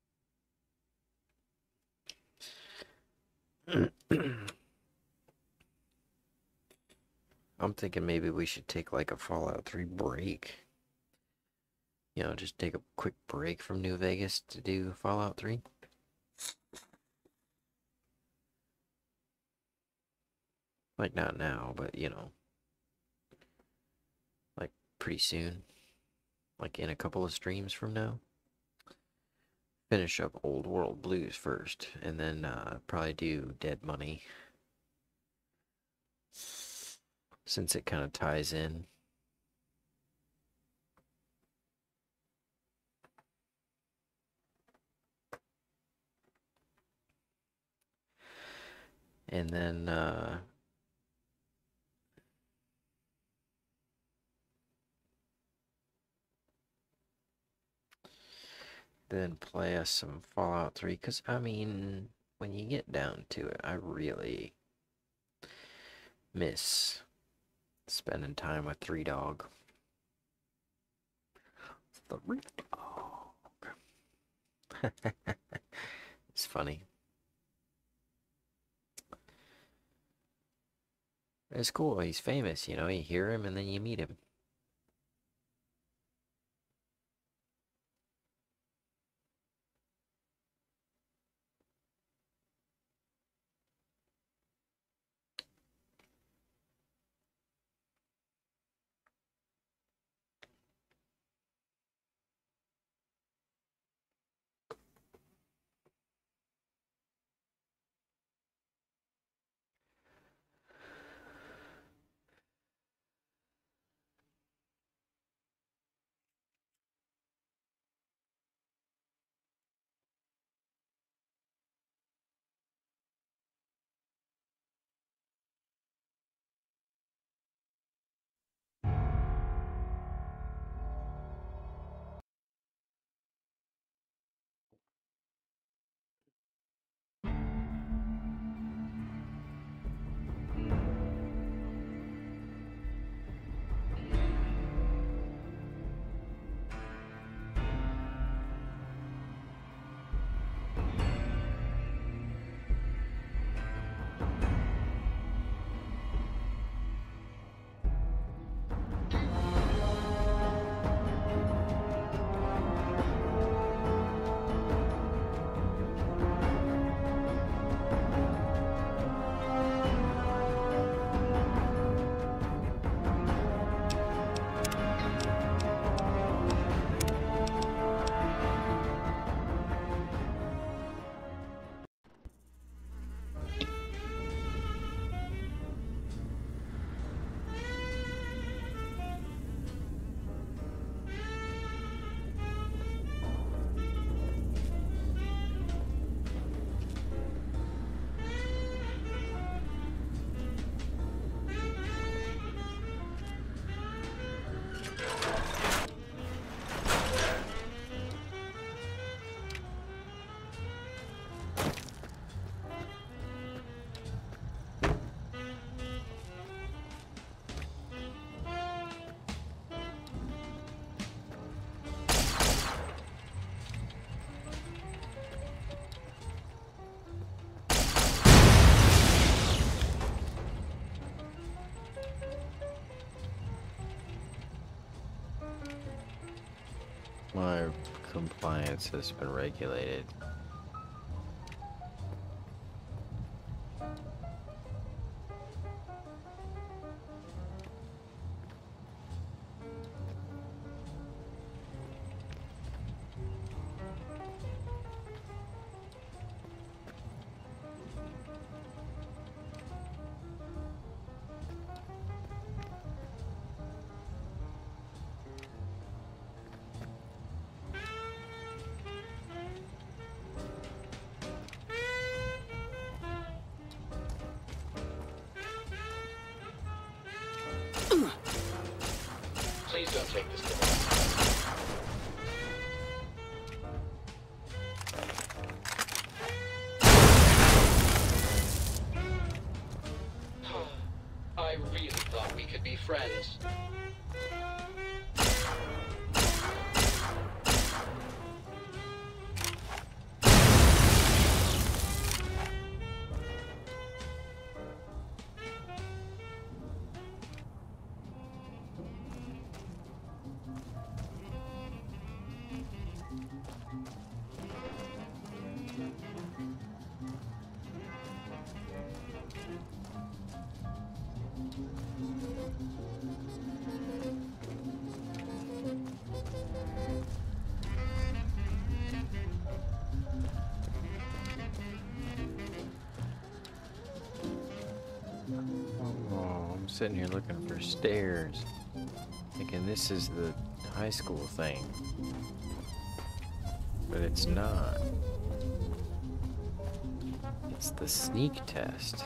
I'm thinking maybe we should take like a Fallout three break. You know, just take a quick break from New Vegas to do Fallout three. Like, not now, but, you know. Like, pretty soon. Like, in a couple of streams from now. Finish up Old World Blues first, and then uh, probably do Dead Money. Since it kind of ties in. And then, uh... then play us some Fallout three, because, I mean, when you get down to it, I really miss spending time with Three Dog. Three Dog. It's funny. It's cool. He's famous, you know. You hear him and then you meet him. My compliance has been regulated. Please don't take this to I really thought we could be friends. Oh, I'm sitting here looking for stairs, thinking this is the high school thing, but it's not. It's the sneak test.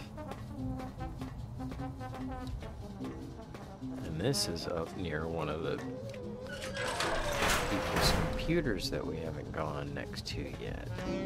And this is up near one of the people's computers that we haven't gone next to yet.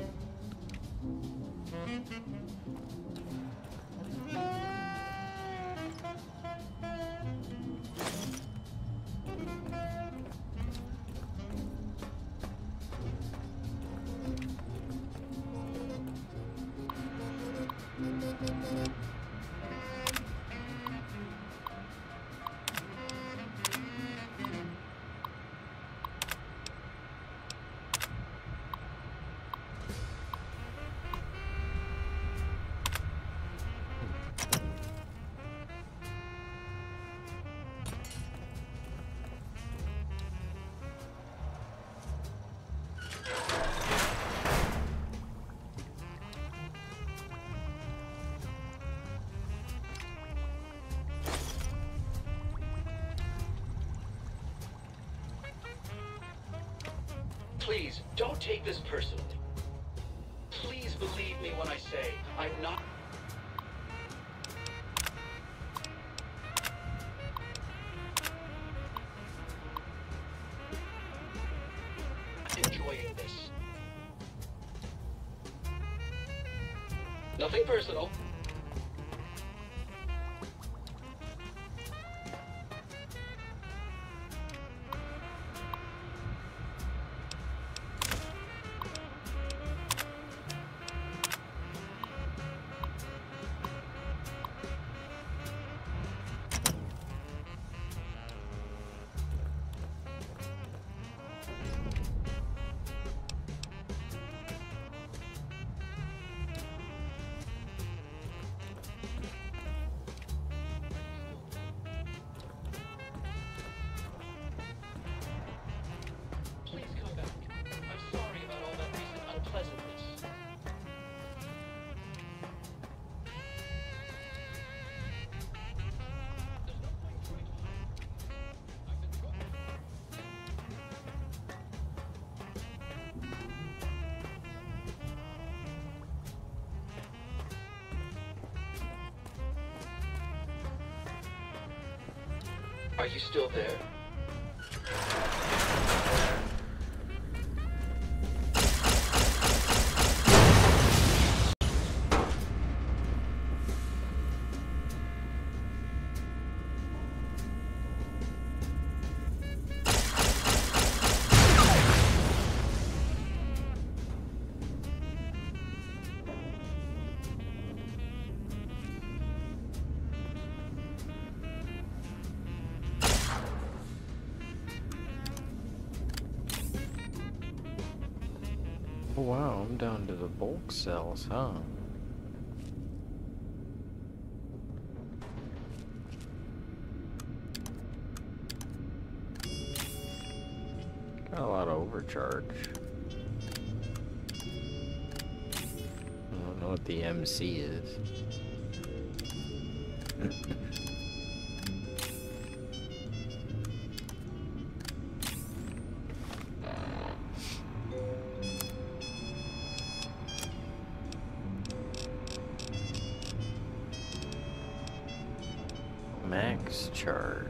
Please, don't take this personally. Please believe me when I say I'm not... enjoying this. Nothing personal. Are you still there? Oh wow, I'm down to the bulk cells, huh? Got a lot of overcharge. I don't know what the M C is. Max charge.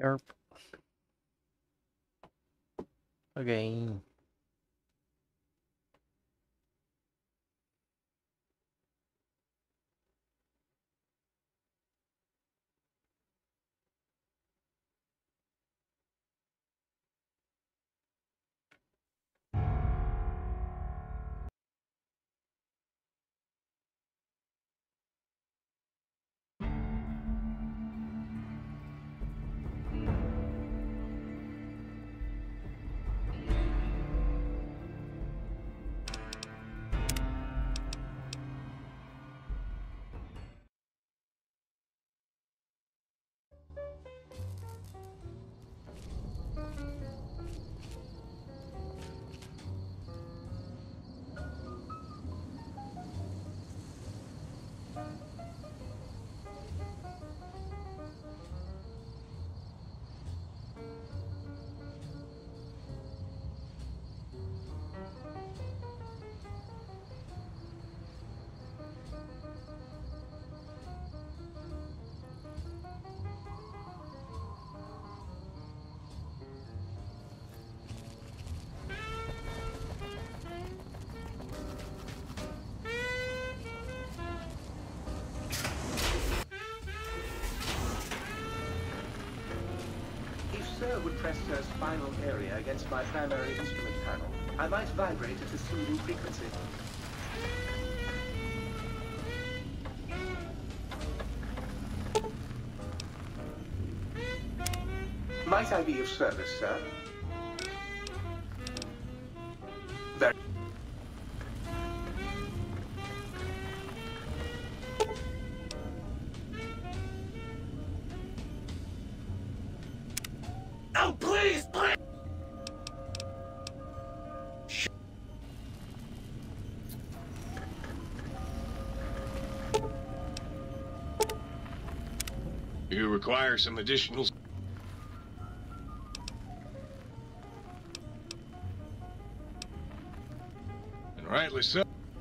Erp. Okay. Sir would press Sir's spinal area against my primary instrument panel, I might vibrate at a soothing frequency. Might I be of service, sir? Very. Oh, please, please! You require some additional... And rightly so.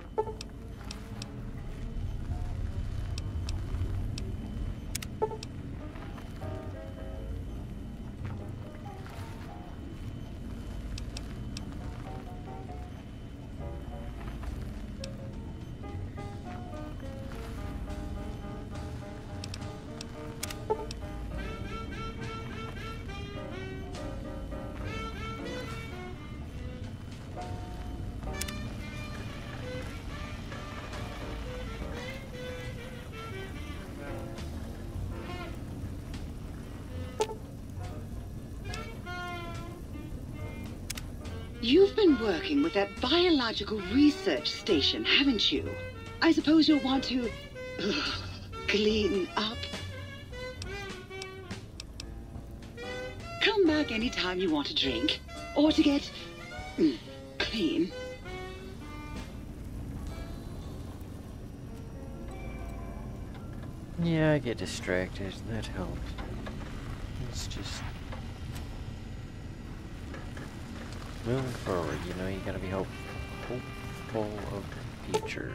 You've been working with that biological research station, haven't you? I suppose you'll want to ugh, clean up. Come back anytime you want a drink, or to get mm, clean. Yeah, I get distracted. That helps. It's just moving forward, you know, you gotta be hope hopeful of the future.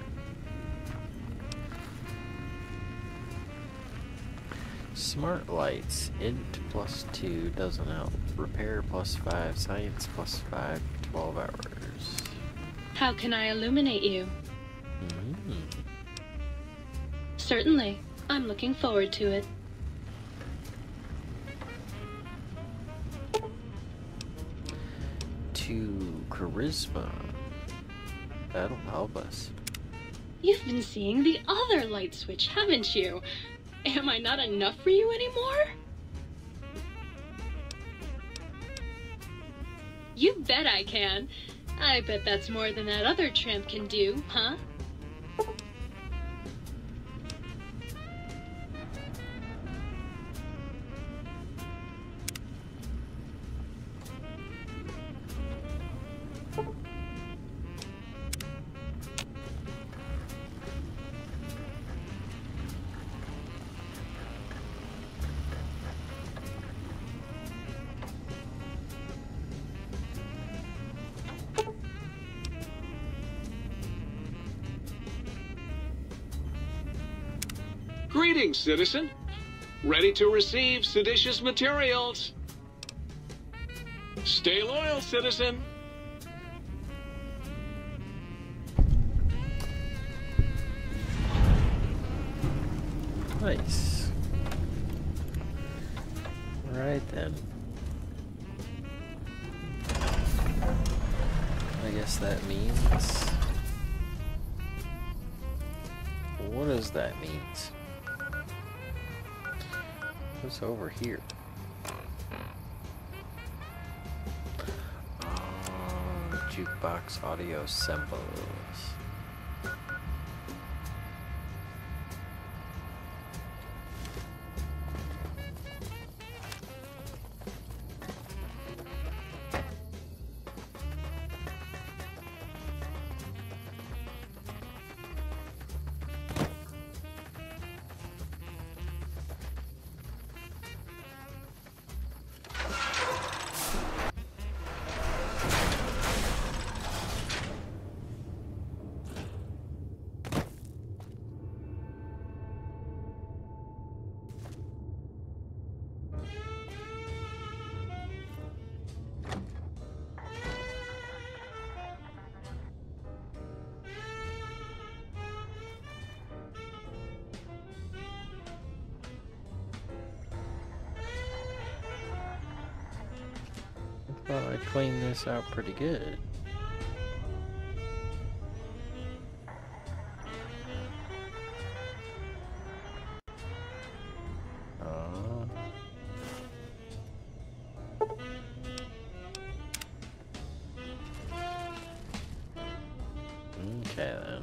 Smart lights, int plus two, doesn't help. Repair plus five, science plus five, twelve hours. How can I illuminate you? Mm-hmm. Certainly. I'm looking forward to it. To charisma. That'll help us. You've been seeing the other light switch, haven't you? Am I not enough for you anymore? You bet I can. I bet that's more than that other tramp can do, huh? Greetings, citizen. ready to receive seditious materials. Stay loyal, citizen. Nice. Right then. I guess that means... What does that mean? What's over here? Oh, jukebox audio symbols. Thought I cleaned this out pretty good. Uh, okay then.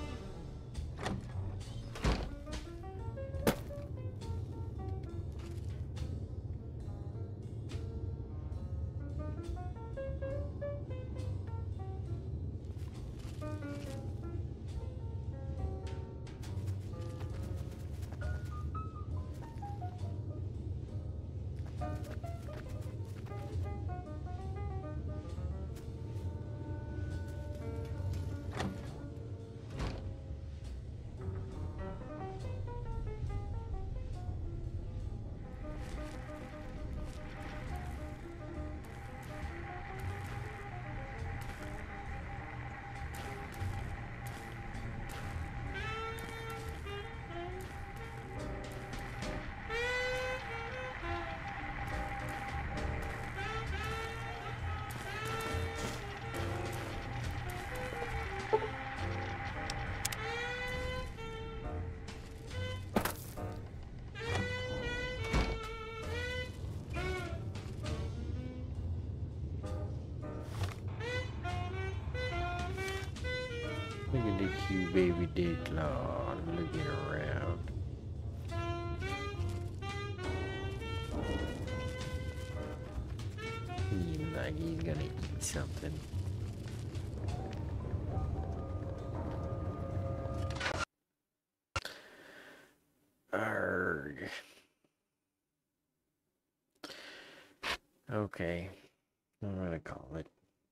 Look at the cute baby Declaw looking around. He like he's gonna eat something. Arrgh. Okay, I'm gonna call it.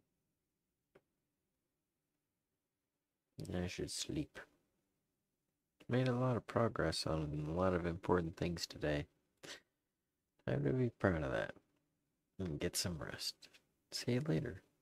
I should sleep. Made a lot of progress on a lot of important things today. Time to be proud of that. And get some rest. See you later.